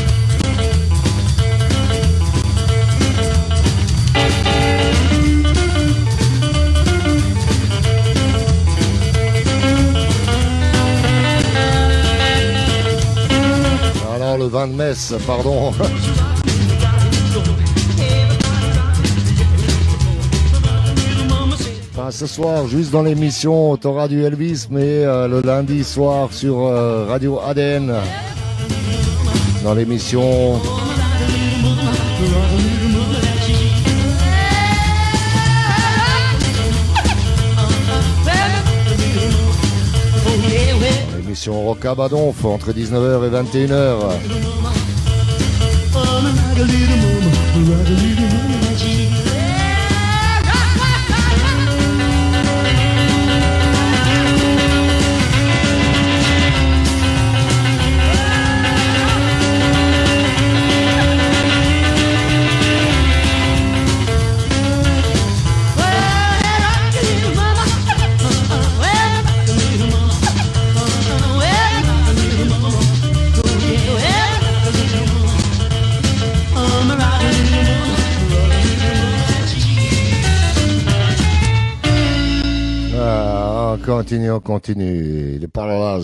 Alors, le vin de messe, pardon. Pas ce soir, juste dans l'émission, t'auras du Elvis, mais euh, le lundi soir sur euh, Radio A D N. Dans l'émission l'émission Rocabadonf entre dix-neuf heures et vingt et une heures. Ah, on continue, on continue. Les parolages.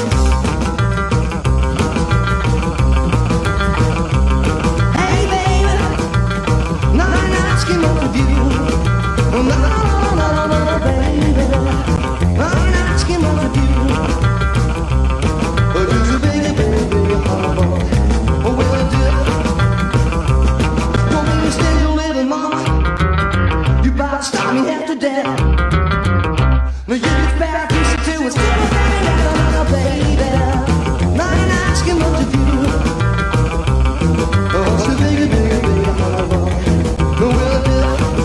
Hey baby, not asking of you. No, no, no, no, no, baby, not asking of you. But you, baby, baby, oh, oh, will I do? Don't make me stand your little mama. You about to stop me after death. Now you get back, listen to us, baby. Not asking of you. Oh, so baby, baby, baby, no will do.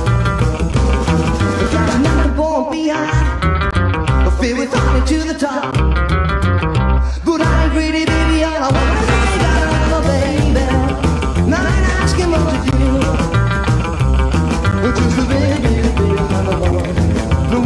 If you're not born behind, I feel with honey to the top. But I ain't greedy, baby, all I want is I got a baby. Not asking what to do. Just a baby, baby, no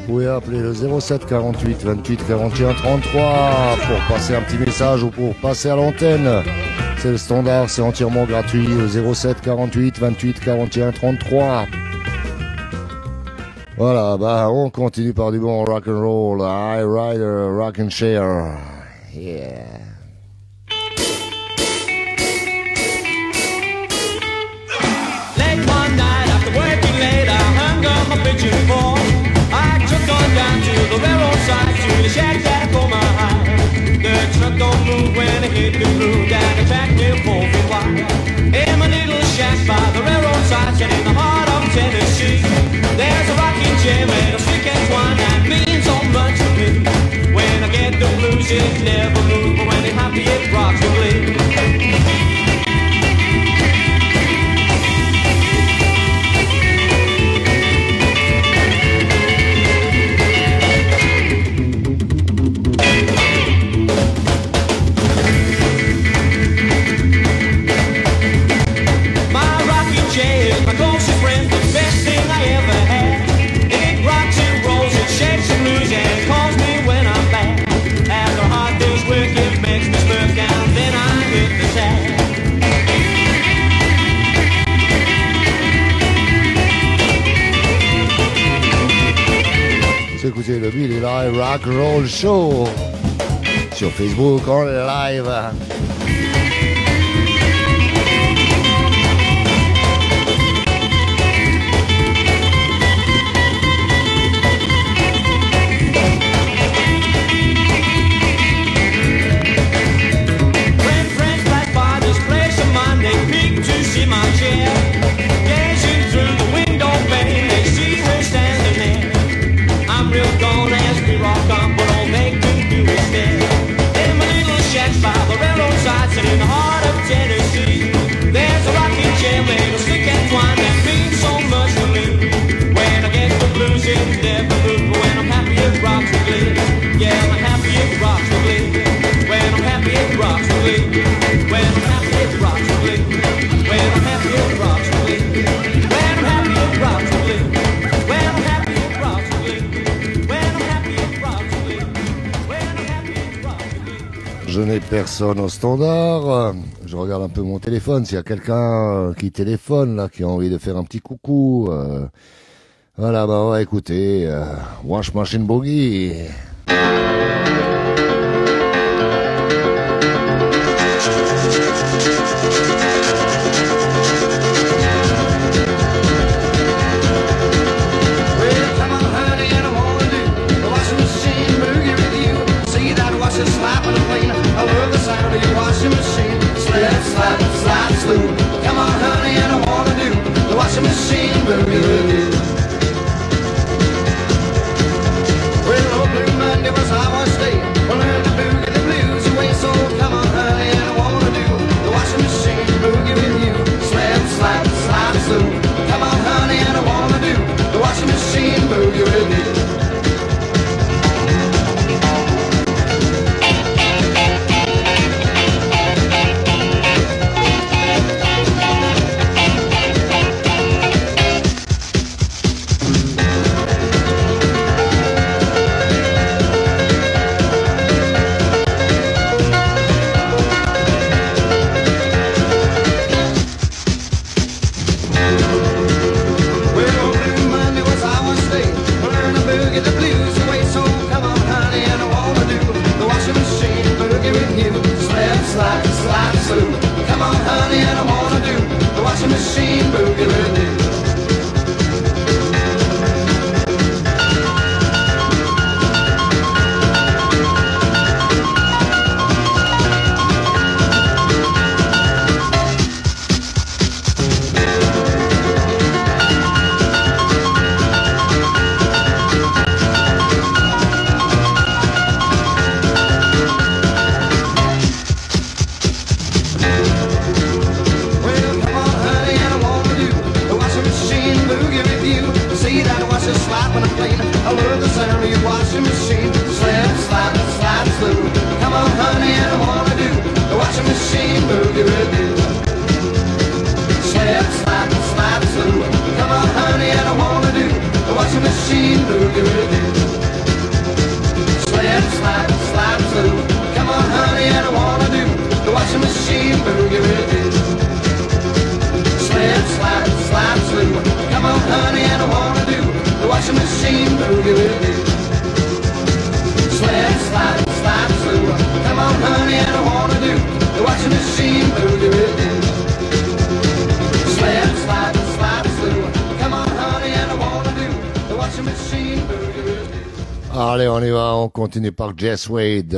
pouvez appeler le zéro sept quarante-huit vingt-huit quarante et un trente-trois pour passer un petit message ou pour passer à l'antenne. C'est le standard, c'est entièrement gratuit, le zéro sept quarante-huit vingt-huit quarante et un trente-trois. Voilà, bah on continue par du bon rock and roll, High Rider, Rock and Share. Yeah. Late one night after working late, I hung up my picture for. I took on down to the railroad side to the shack that I call my high. The truck don't move when it hit the groove down the track near four feet wide. In my little shack by the railroad side, set in the heart of Tennessee, there's a rocking chair made of stick and twine that means so much to me. When I get the blues, it never moves, but when it's happy, it rocks with me. Écoutez le Billy Live Rock Roll Show sur Facebook en live. When friends pass by this place of mine, they peek to see my chair. Gazing through the window pane, they see her standing there. I'm real gone as we rock on, but all they can do is stare. In my little shack by the railroad side, set in the heart of Tennessee, there's a rocking chair made of stick and twine that means so much to me. When I get the blues, it never moves, but when I'm happy, it rocks with me. Yeah, I'm happy, it rocks with me. When I'm happy, it rocks with me. When I'm happy, it rocks with me. When I'm happy, it rocks with me. When I'm happy, it rocks with me. When I'm happy, it rocks with me. Je n'ai personne au standard. Je regarde un peu mon téléphone. S'il y a quelqu'un qui téléphone, là, qui a envie de faire un petit coucou. Euh, voilà, bah, on va écouter euh, Wash Machine Boogie. Slap, slap, slow. Come on, honey, I don't wanna do the washing machine boogie with you. washing machine boogie with you. Slide, slide, slide slow. Come on, honey, I don't wanna do the washing machine boogie with you. Slide, slide, slide slow. Come on, honey, I don't wanna do the washing machine boogie with you. Allez, on y va, on continue par Jess Wade.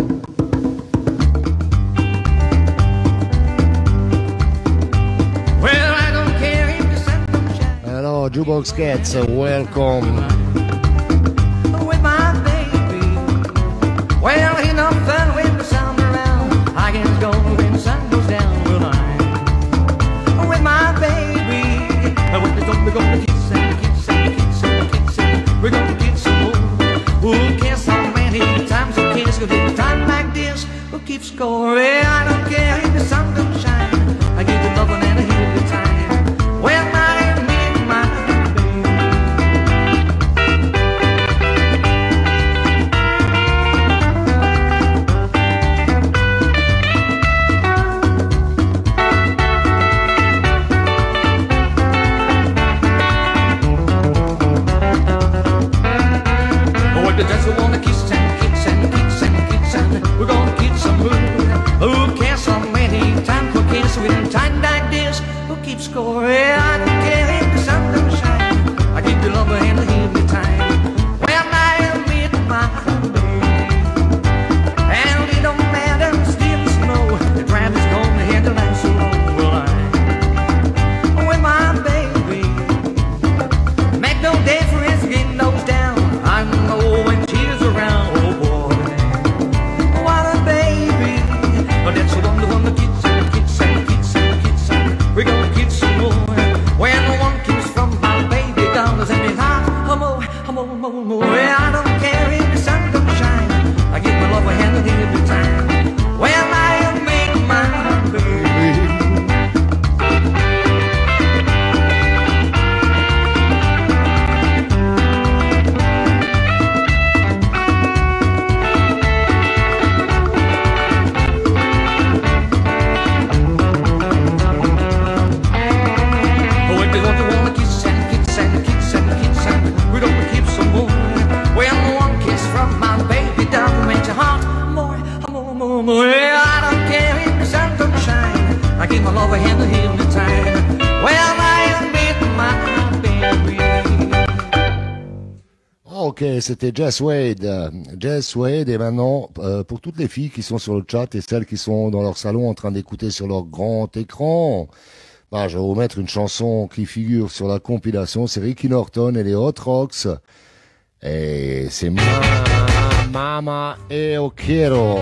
Well, I don't care if the sun don't shine. Hello, Jukebox Cats, welcome. With my baby. Well, ain't no fun when the sun around. I can go when the sun goes down. Well, I'm with my baby. When the we're gonna kiss and kiss and kiss and kiss and we're gonna get some more. We'll kiss so many times a kiss. Cause in a time like this, we'll keep score. Yeah, I don't care if the sun don't shine. I give you loving and I hear the time. When I am with my the dance we wanna kiss and kiss and kiss and kiss and we're gonna get some mood. Who cares so many times we'll kiss with a time like this? We'll keep score. Yeah, I don't care if the sun don't shine. I give you love and I give you time. When I am with my baby, and it don't matter still the snow. The drive is gonna handle and so long. Well, I'm with my baby. Make no difference getting those down. I know when tears around, oh boy, what a baby. But that's the one, the one that gets and gets and gets and gets and we're gonna get some more. When the one kiss from my baby down, does it mean I'm more, I'm more, more, more. Yeah, I don't care if the sun don't shine. I give my love a hand every time. When I am with my baby. Ok, c'était Jess Wade. Jess Wade, et maintenant, euh, pour toutes les filles qui sont sur le chat et celles qui sont dans leur salon en train d'écouter sur leur grand écran, bah, je vais vous mettre une chanson qui figure sur la compilation. C'est Ricky Norton et les Hot Rocks. Et c'est Mama, Mama Yo Quiero.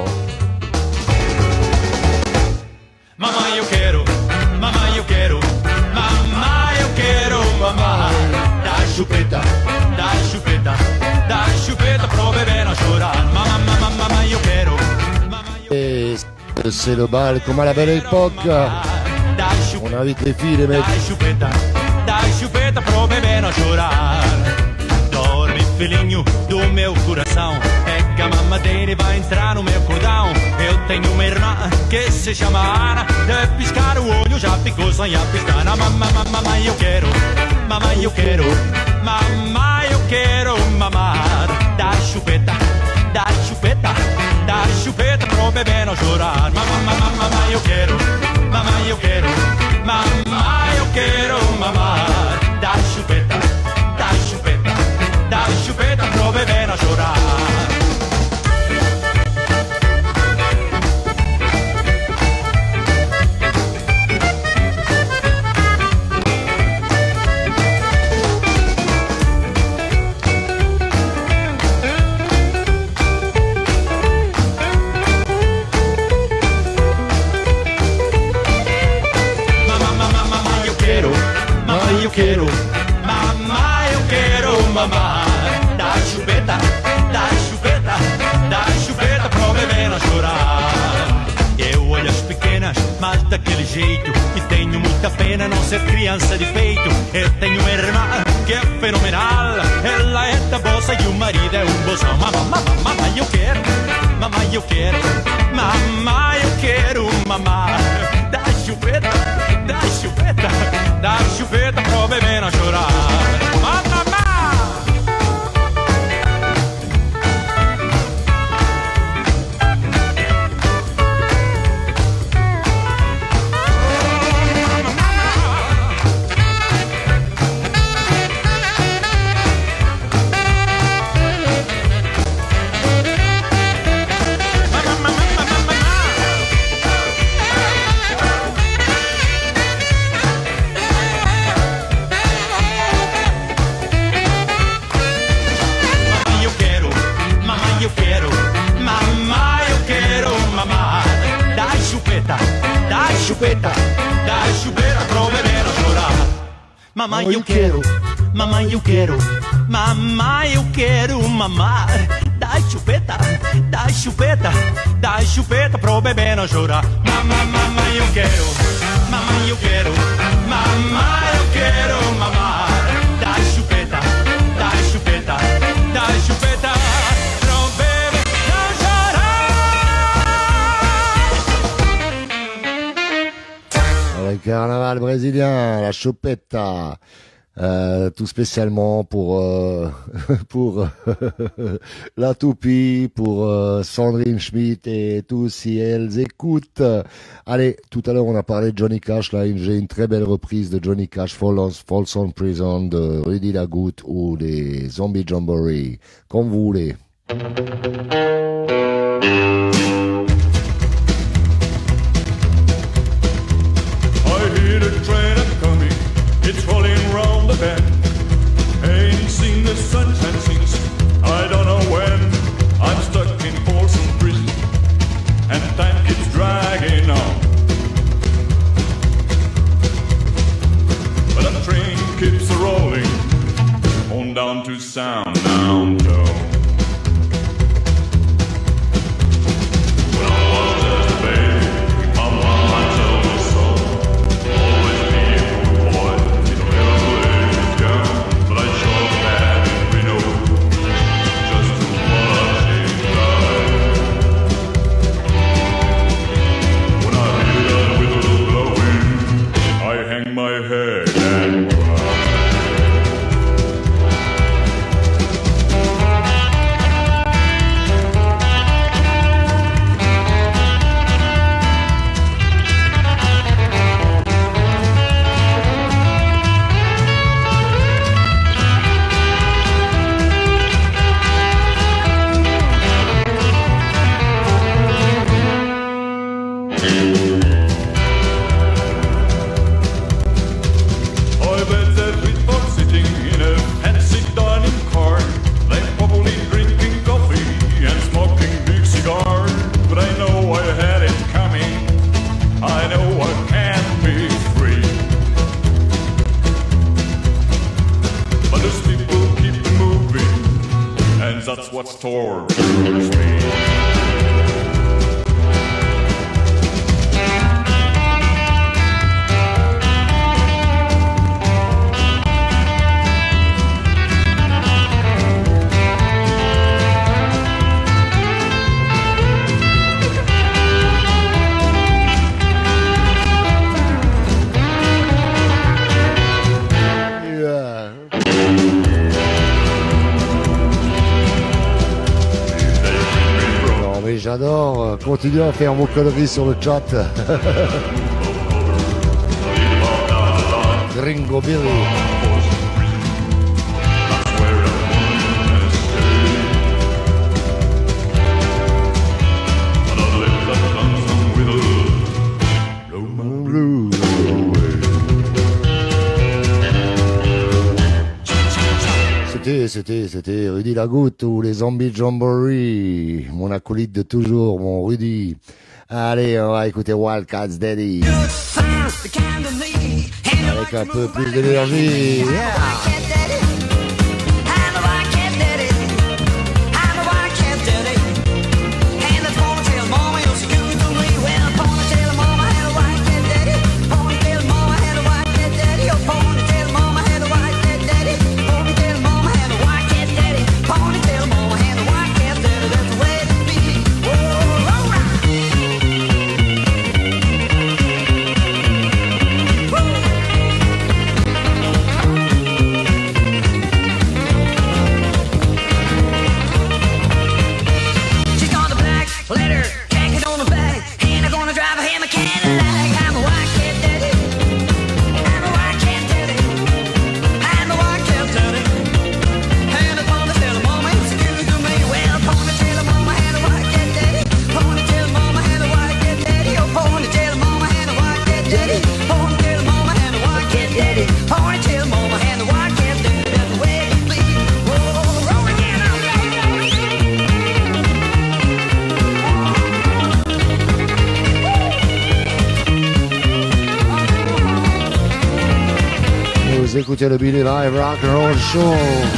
Mamma io quero, mamma io quero, mamma io quero, mamma. Dai chupeta, dai chupeta, dai chupeta, prove bene a chorar. Mamma, mamma, mamma io quero, mamma io Et c'est le bal comme à la belle époque. Dai chupeta, On invite les filles, les mecs. dai chupeta, dai chupeta, prove bene a chorar. Dorme, filhinho do meu coração. É que a mamadeira vai entrar no meu cordão. Eu tenho uma irmã que se chama Ana. De piscar o olho já ficou sem a piscar. Mamãe, mamãe, eu quero, mamãe, eu quero, mamãe, eu quero mamar. Dá chupeta, dá chupeta, dá chupeta pro bebê não chorar. Mamãe, mamãe, eu quero, mamãe, eu quero, mamãe, eu quero mamar. Dá chupeta, dá chupeta, dá chupeta pro bebê não chorar. Eu quero, mamãe, eu quero mamar. Dá chupeta, dá chupeta, dá chupeta pro bebê não chorar. Eu olho as pequenas, mas daquele jeito, e tenho muita pena não ser criança de peito. Eu tenho uma irmã que é fenomenal. Ela é da bolsa e o marido é um bolsão. Mamãe, mamãe, eu quero, mamãe, eu quero, mamãe, eu quero mamar. Dá chupeta, dá chupeta, dá chupeta pro bebê não chorar. Mamãe! chupeta, dai chupeta, come meno chorar. Mamãe, eu quero, mamãe, eu quero, mamãe, eu quero mamar. Dai chupeta, dai chupeta, dai chupeta pro bebê não chorar. Mamãe, mamãe, eu quero, mamãe, eu quero, mamãe, eu quero mamar. Dai chupeta, dai chupeta, dai chupeta pro bebê não chorar. Le carnaval brésilien, la chupeta. Euh, tout spécialement pour euh, pour la toupie, pour euh, Sandrine Schmidt et tous si elles écoutent. Allez, tout à l'heure on a parlé de Johnny Cash, là j'ai une très belle reprise de Johnny Cash, Folsom Prison de Rudy Lagoutte ou des Zombie Jamboree, comme vous voulez. It's rolling round the bend. Ain't seen the sunshine since I don't know when. I'm stuck in Folsom Prison and time keeps dragging on. But the train keeps rolling on down to Sound downtown. When I was just a baby, my mama told me so. Always be a good boy. My head and that's what's tortures me. J'adore, continuez à faire vos conneries sur le chat. Gringo Billy. C'était, c'était, c'était Rudy Lagoutte ou les Zombie Jamboree, mon acolyte de toujours, mon Rudy. Allez, on va écouter Wildcats Daddy. Avec un peu plus d'énergie. Yeah. écouter le Billy Live Rock and Roll Show.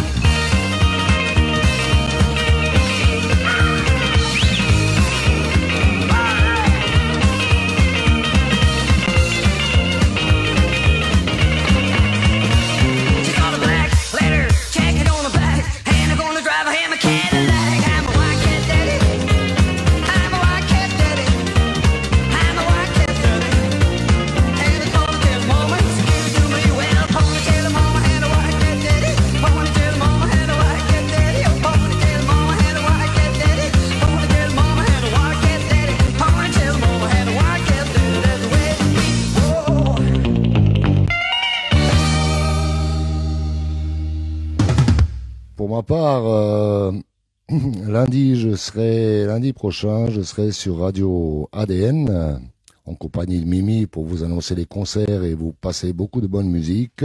Pour ma part, euh, lundi, je serai, lundi prochain, je serai sur Radio A D N, euh, en compagnie de Mimi, pour vous annoncer les concerts et vous passer beaucoup de bonne musique.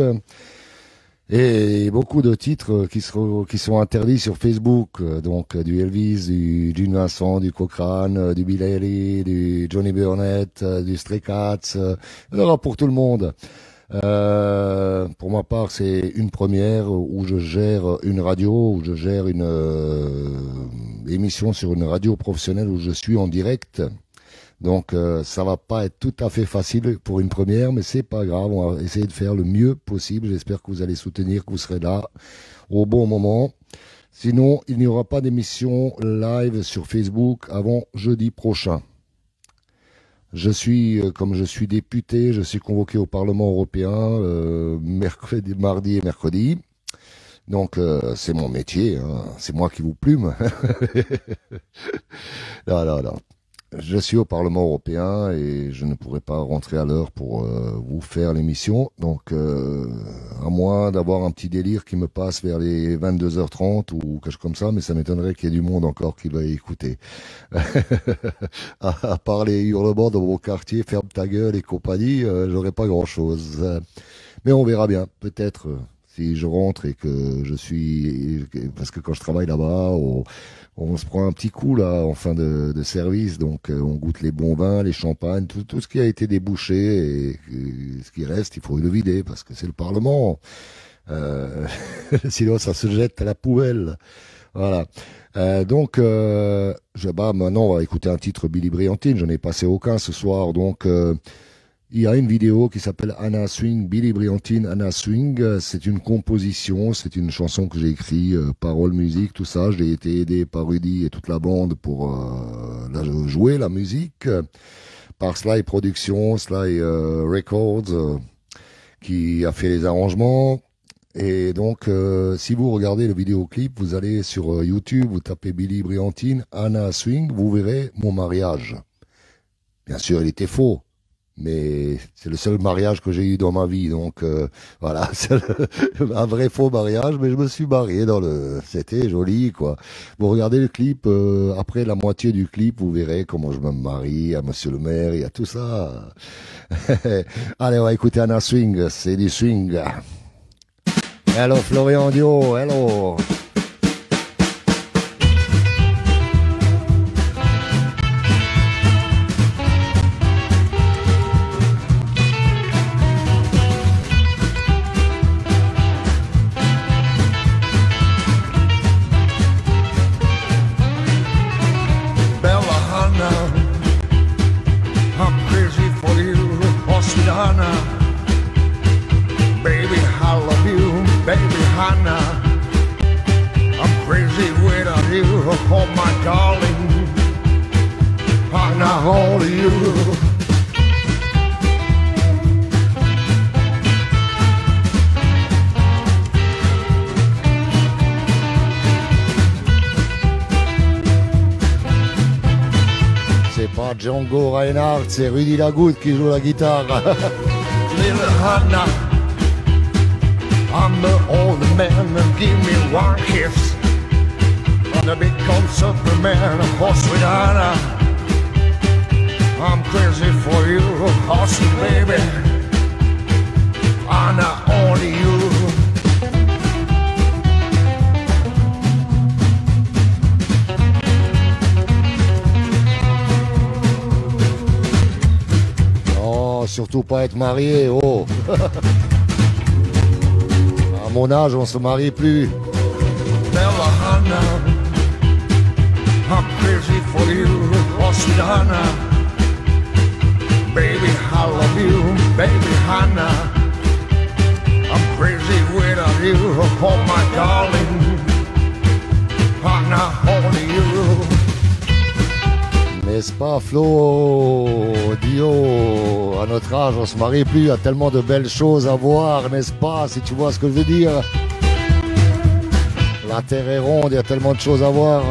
Et beaucoup de titres qui seront, qui sont interdits sur Facebook, donc du Elvis, du Gene Vincent, du Cochrane, du Bill Haley, du Johnny Burnett, du Stray Cats, il y en aura pour tout le monde. Euh, pour ma part, c'est une première où je gère une radio, où je gère une euh, émission sur une radio professionnelle où je suis en direct. Donc euh, ça va pas être tout à fait facile pour une première, mais c'est pas grave, on va essayer de faire le mieux possible. J'espère que vous allez soutenir, que vous serez là au bon moment. Sinon, il n'y aura pas d'émission live sur Facebook avant jeudi prochain. Je suis, euh, comme je suis député, je suis convoqué au Parlement européen euh, mercredi, mardi et mercredi. Donc euh, c'est mon métier, hein. C'est moi qui vous plume. Là, là, là. Je suis au Parlement européen et je ne pourrai pas rentrer à l'heure pour euh, vous faire l'émission. Donc, euh, à moins d'avoir un petit délire qui me passe vers les vingt-deux heures trente ou quelque chose comme ça, mais ça m'étonnerait qu'il y ait du monde encore qui va écouter. à, à part les hurlements dans mon quartier, ferme ta gueule et compagnie, euh, j'aurai pas grand-chose. Euh, mais on verra bien. Peut-être euh, si je rentre et que je suis... Parce que quand je travaille là-bas... On, On se prend un petit coup là en fin de, de service, donc euh, on goûte les bons vins, les champagnes, tout, tout ce qui a été débouché et, et ce qui reste, il faut le vider parce que c'est le Parlement. Euh, sinon, ça se jette à la poubelle. Voilà. Euh, donc, euh, je, bah, maintenant, on va écouter un titre Billy Briantine. Je n'ai passé aucun ce soir, donc. Euh, Il y a une vidéo qui s'appelle Anna Swing, Billy Briantine, Anna Swing. C'est une composition, c'est une chanson que j'ai écrite, euh, paroles, musique, tout ça. J'ai été aidé par Rudy et toute la bande pour euh, la, jouer la musique. Par Sly Productions, Sly euh, Records, euh, qui a fait les arrangements. Et donc, euh, si vous regardez le vidéoclip, vous allez sur euh, YouTube, vous tapez Billy Briantine, Anna Swing, vous verrez mon mariage. Bien sûr, il était faux. Mais c'est le seul mariage que j'ai eu dans ma vie, donc euh, voilà, c'est le, un vrai faux mariage, mais je me suis marié dans le... C'était joli, quoi. Vous regardez le clip, euh, après la moitié du clip, vous verrez comment je me marie à Monsieur le maire, il y a tout ça. Allez, on va écouter Anna Swing, c'est du swing. Hello Florian Dio, hello. Baby, I love you, baby, Hannah. I'm crazy without you, oh my darling. Hannah, only you. C'est pas Django Reinhardt, c'est Rudy Lagoutte qui joue la guitare. Little Hannah, I'm the older man, give me one kiss. I'm the big old Superman, oh sweet Hannah. I'm crazy for you, oh sweet baby. Hannah, only you. Surtout pas être marié, oh. À mon âge, on se marie plus. Bella Hanna, I'm crazy for you, oh sweet Hannah. Baby, I love you, baby Hannah. I'm crazy without you, oh my darling. Hannah, only you. N'est-ce pas, Flo, Dio? À notre âge, on se marie plus. Il y a tellement de belles choses à voir, n'est-ce pas? Si tu vois ce que je veux dire. La terre est ronde, il y a tellement de choses à voir.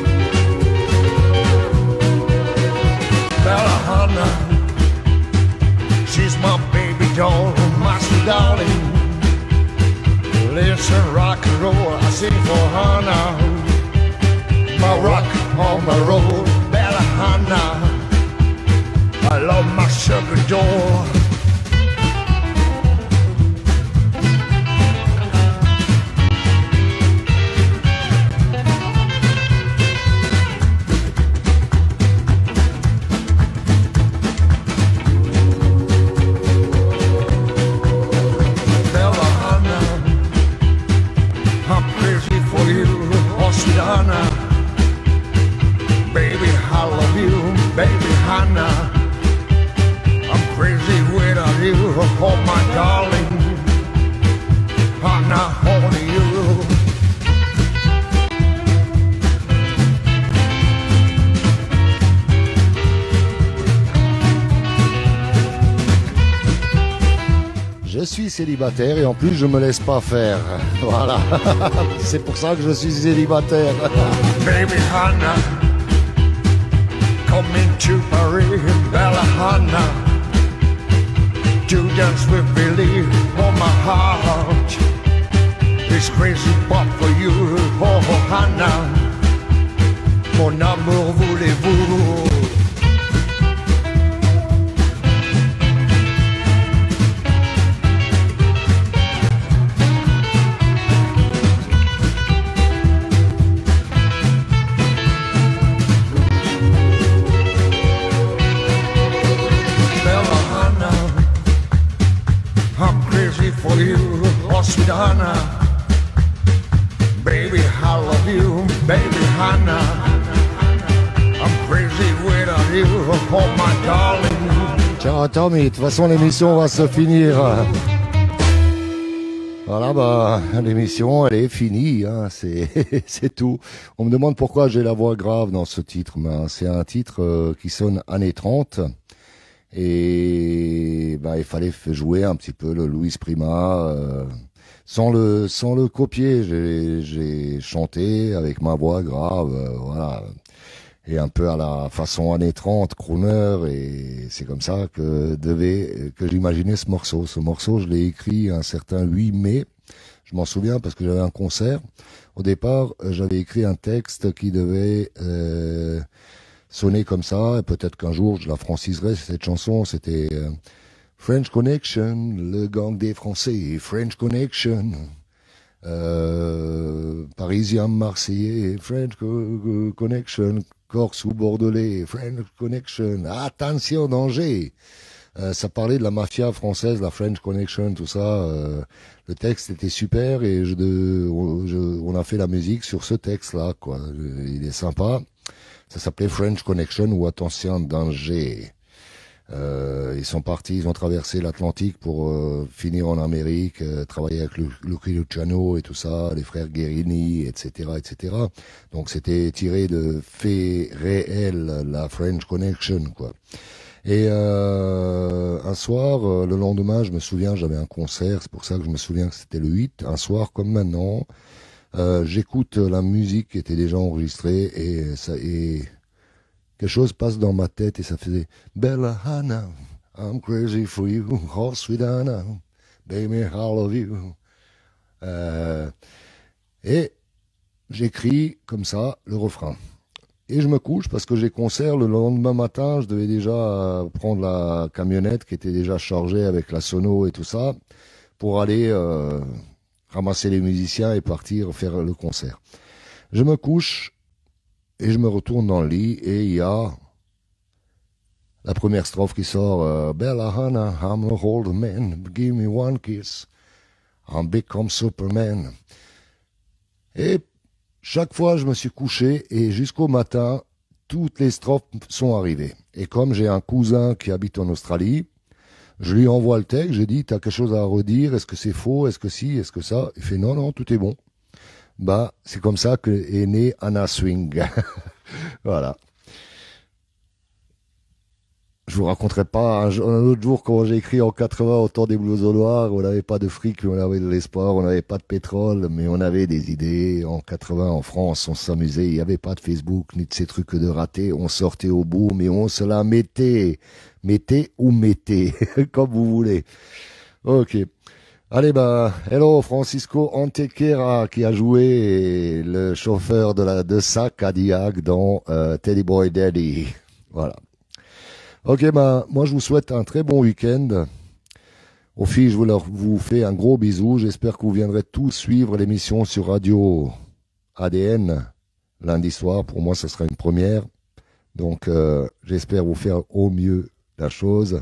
Bella Hanna, she's my baby doll, my sweet darling. Listen, rock and roll, I sing for Hannah. My rock on my roll, Bella Hanna. I love my sugar doll. Baby, I love you, baby Hannah. I'm crazy without you, oh my darling. Hannah, only you. Je suis célibataire et en plus je me laisse pas faire. Voilà. C'est pour ça que je suis célibataire. Baby Hannah, coming to Paris, Bella Hannah. To dance with Billy on my heart. This crazy pop for you, oh Hannah. Mon amour, voulez-vous? For you, oh sweet Hannah. Baby, I love you, baby Hannah. I'm crazy without you, oh my darling. Ciao Tommy, de toute façon l'émission va se finir. Voilà, bah l'émission elle est finie, hein, c'est c'est tout. On me demande pourquoi j'ai la voix grave dans ce titre. Ben, c'est un titre euh, qui sonne années trente. Et ben, il fallait jouer un petit peu le Louis Prima euh, sans le sans le copier. J'ai j'ai chanté avec ma voix grave, euh, voilà, et un peu à la façon années trente, crooner, et c'est comme ça que devait que j'imaginais ce morceau. Ce morceau, je l'ai écrit un certain huit mai. Je m'en souviens parce que j'avais un concert. Au départ, j'avais écrit un texte qui devait euh, sonner comme ça, et peut-être qu'un jour je la franciserai, cette chanson. C'était euh, French Connection, le gang des Français, French Connection, euh, Parisien, Marseillais, French co- Connection, Corse ou Bordelais, French Connection, attention, danger. Euh, ça parlait de la mafia française, la French Connection, tout ça. Euh, le texte était super et je, de, je, on a fait la musique sur ce texte-là, quoi. Il est sympa. Ça s'appelait French Connection ou Attention Danger. Euh, ils sont partis, ils ont traversé l'Atlantique pour euh, finir en Amérique, euh, travailler avec Lucky Luciano et tout ça, les frères Guerini, et cetera, et cetera. Donc c'était tiré de faits réels, la French Connection, quoi. Et euh, un soir, euh, le lendemain, je me souviens, j'avais un concert, c'est pour ça que je me souviens que c'était le huit. Un soir, comme maintenant, euh, j'écoute la musique qui était déjà enregistrée et ça et quelque chose passe dans ma tête et ça faisait Bella Hanna, I'm crazy for you, oh sweet Hannah, baby I love you. Euh, et j'écris comme ça le refrain. Et je me couche parce que j'ai concert le lendemain matin. Je devais déjà prendre la camionnette qui était déjà chargée avec la sono et tout ça pour aller euh, ramasser les musiciens et partir faire le concert. Je me couche et je me retourne dans le lit et il y a la première strophe qui sort. euh, Bella Hanna, I'm a old man, give me one kiss. I'm become Superman. Et chaque fois, je me suis couché et jusqu'au matin, toutes les strophes sont arrivées. Et comme j'ai un cousin qui habite en Australie, je lui envoie le texte, j'ai dit, t'as quelque chose à redire, est-ce que c'est faux, est-ce que si, est-ce que ça? Il fait, non, non, tout est bon. Bah, c'est comme ça que est né Anna Swing. Voilà. Je vous raconterai pas un, un autre jour comment j'ai écrit en quatre-vingts au temps des blues au noir. On n'avait pas de fric, mais on avait de l'espoir. On n'avait pas de pétrole, mais on avait des idées. En quatre-vingts, en France, on s'amusait. Il n'y avait pas de Facebook, ni de ces trucs de ratés. On sortait au bout, mais on se la mettait. Mettez ou mettez, comme vous voulez. Ok. Allez, bah, hello, Francisco Antequera, qui a joué le chauffeur de la, de sa Cadillac dans euh, Teddy Boy Daddy. Voilà. Ok, ben, moi je vous souhaite un très bon week-end. Aux filles, je vous, leur, vous fais un gros bisou. J'espère que vous viendrez tous suivre l'émission sur Radio A D N lundi soir. Pour moi, ce sera une première. Donc, euh, j'espère vous faire au mieux la chose.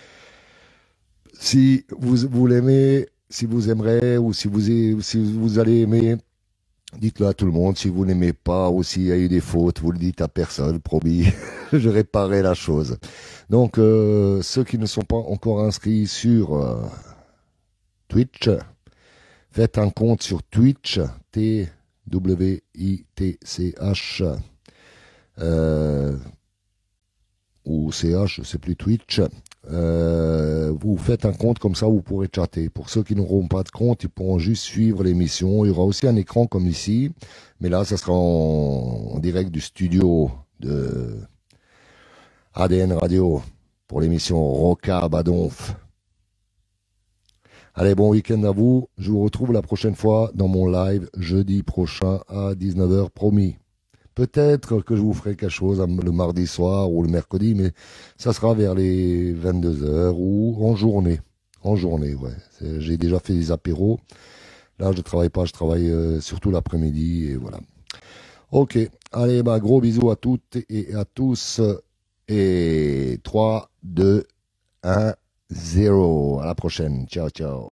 Si vous, vous l'aimez, si vous aimerez ou si vous, si vous allez aimer, dites-le à tout le monde. Si vous n'aimez pas ou s'il y a eu des fautes, vous le dites à personne, promis. Je réparerai la chose. Donc, euh, ceux qui ne sont pas encore inscrits sur euh, Twitch, faites un compte sur Twitch, T W I T C H, euh, ou C H, je sais plus, Twitch. Euh, vous faites un compte, comme ça vous pourrez chatter. Pour ceux qui n'auront pas de compte, ils pourront juste suivre l'émission. Il y aura aussi un écran comme ici, mais là ça sera en, en direct du studio de A D N Radio pour l'émission Roca Badonf. Allez, bon week-end à vous. Je vous retrouve la prochaine fois dans mon live jeudi prochain à dix-neuf heures, promis. Peut-être que je vous ferai quelque chose le mardi soir ou le mercredi, mais ça sera vers les vingt-deux heures ou en journée. En journée, ouais. C'est, j'ai déjà fait des apéros. Là, je travaille pas, je travaille euh, surtout l'après-midi et voilà. Ok. Allez, bah, gros bisous à toutes et à tous. Et trois, deux, un, zéro. À la prochaine. Ciao, ciao.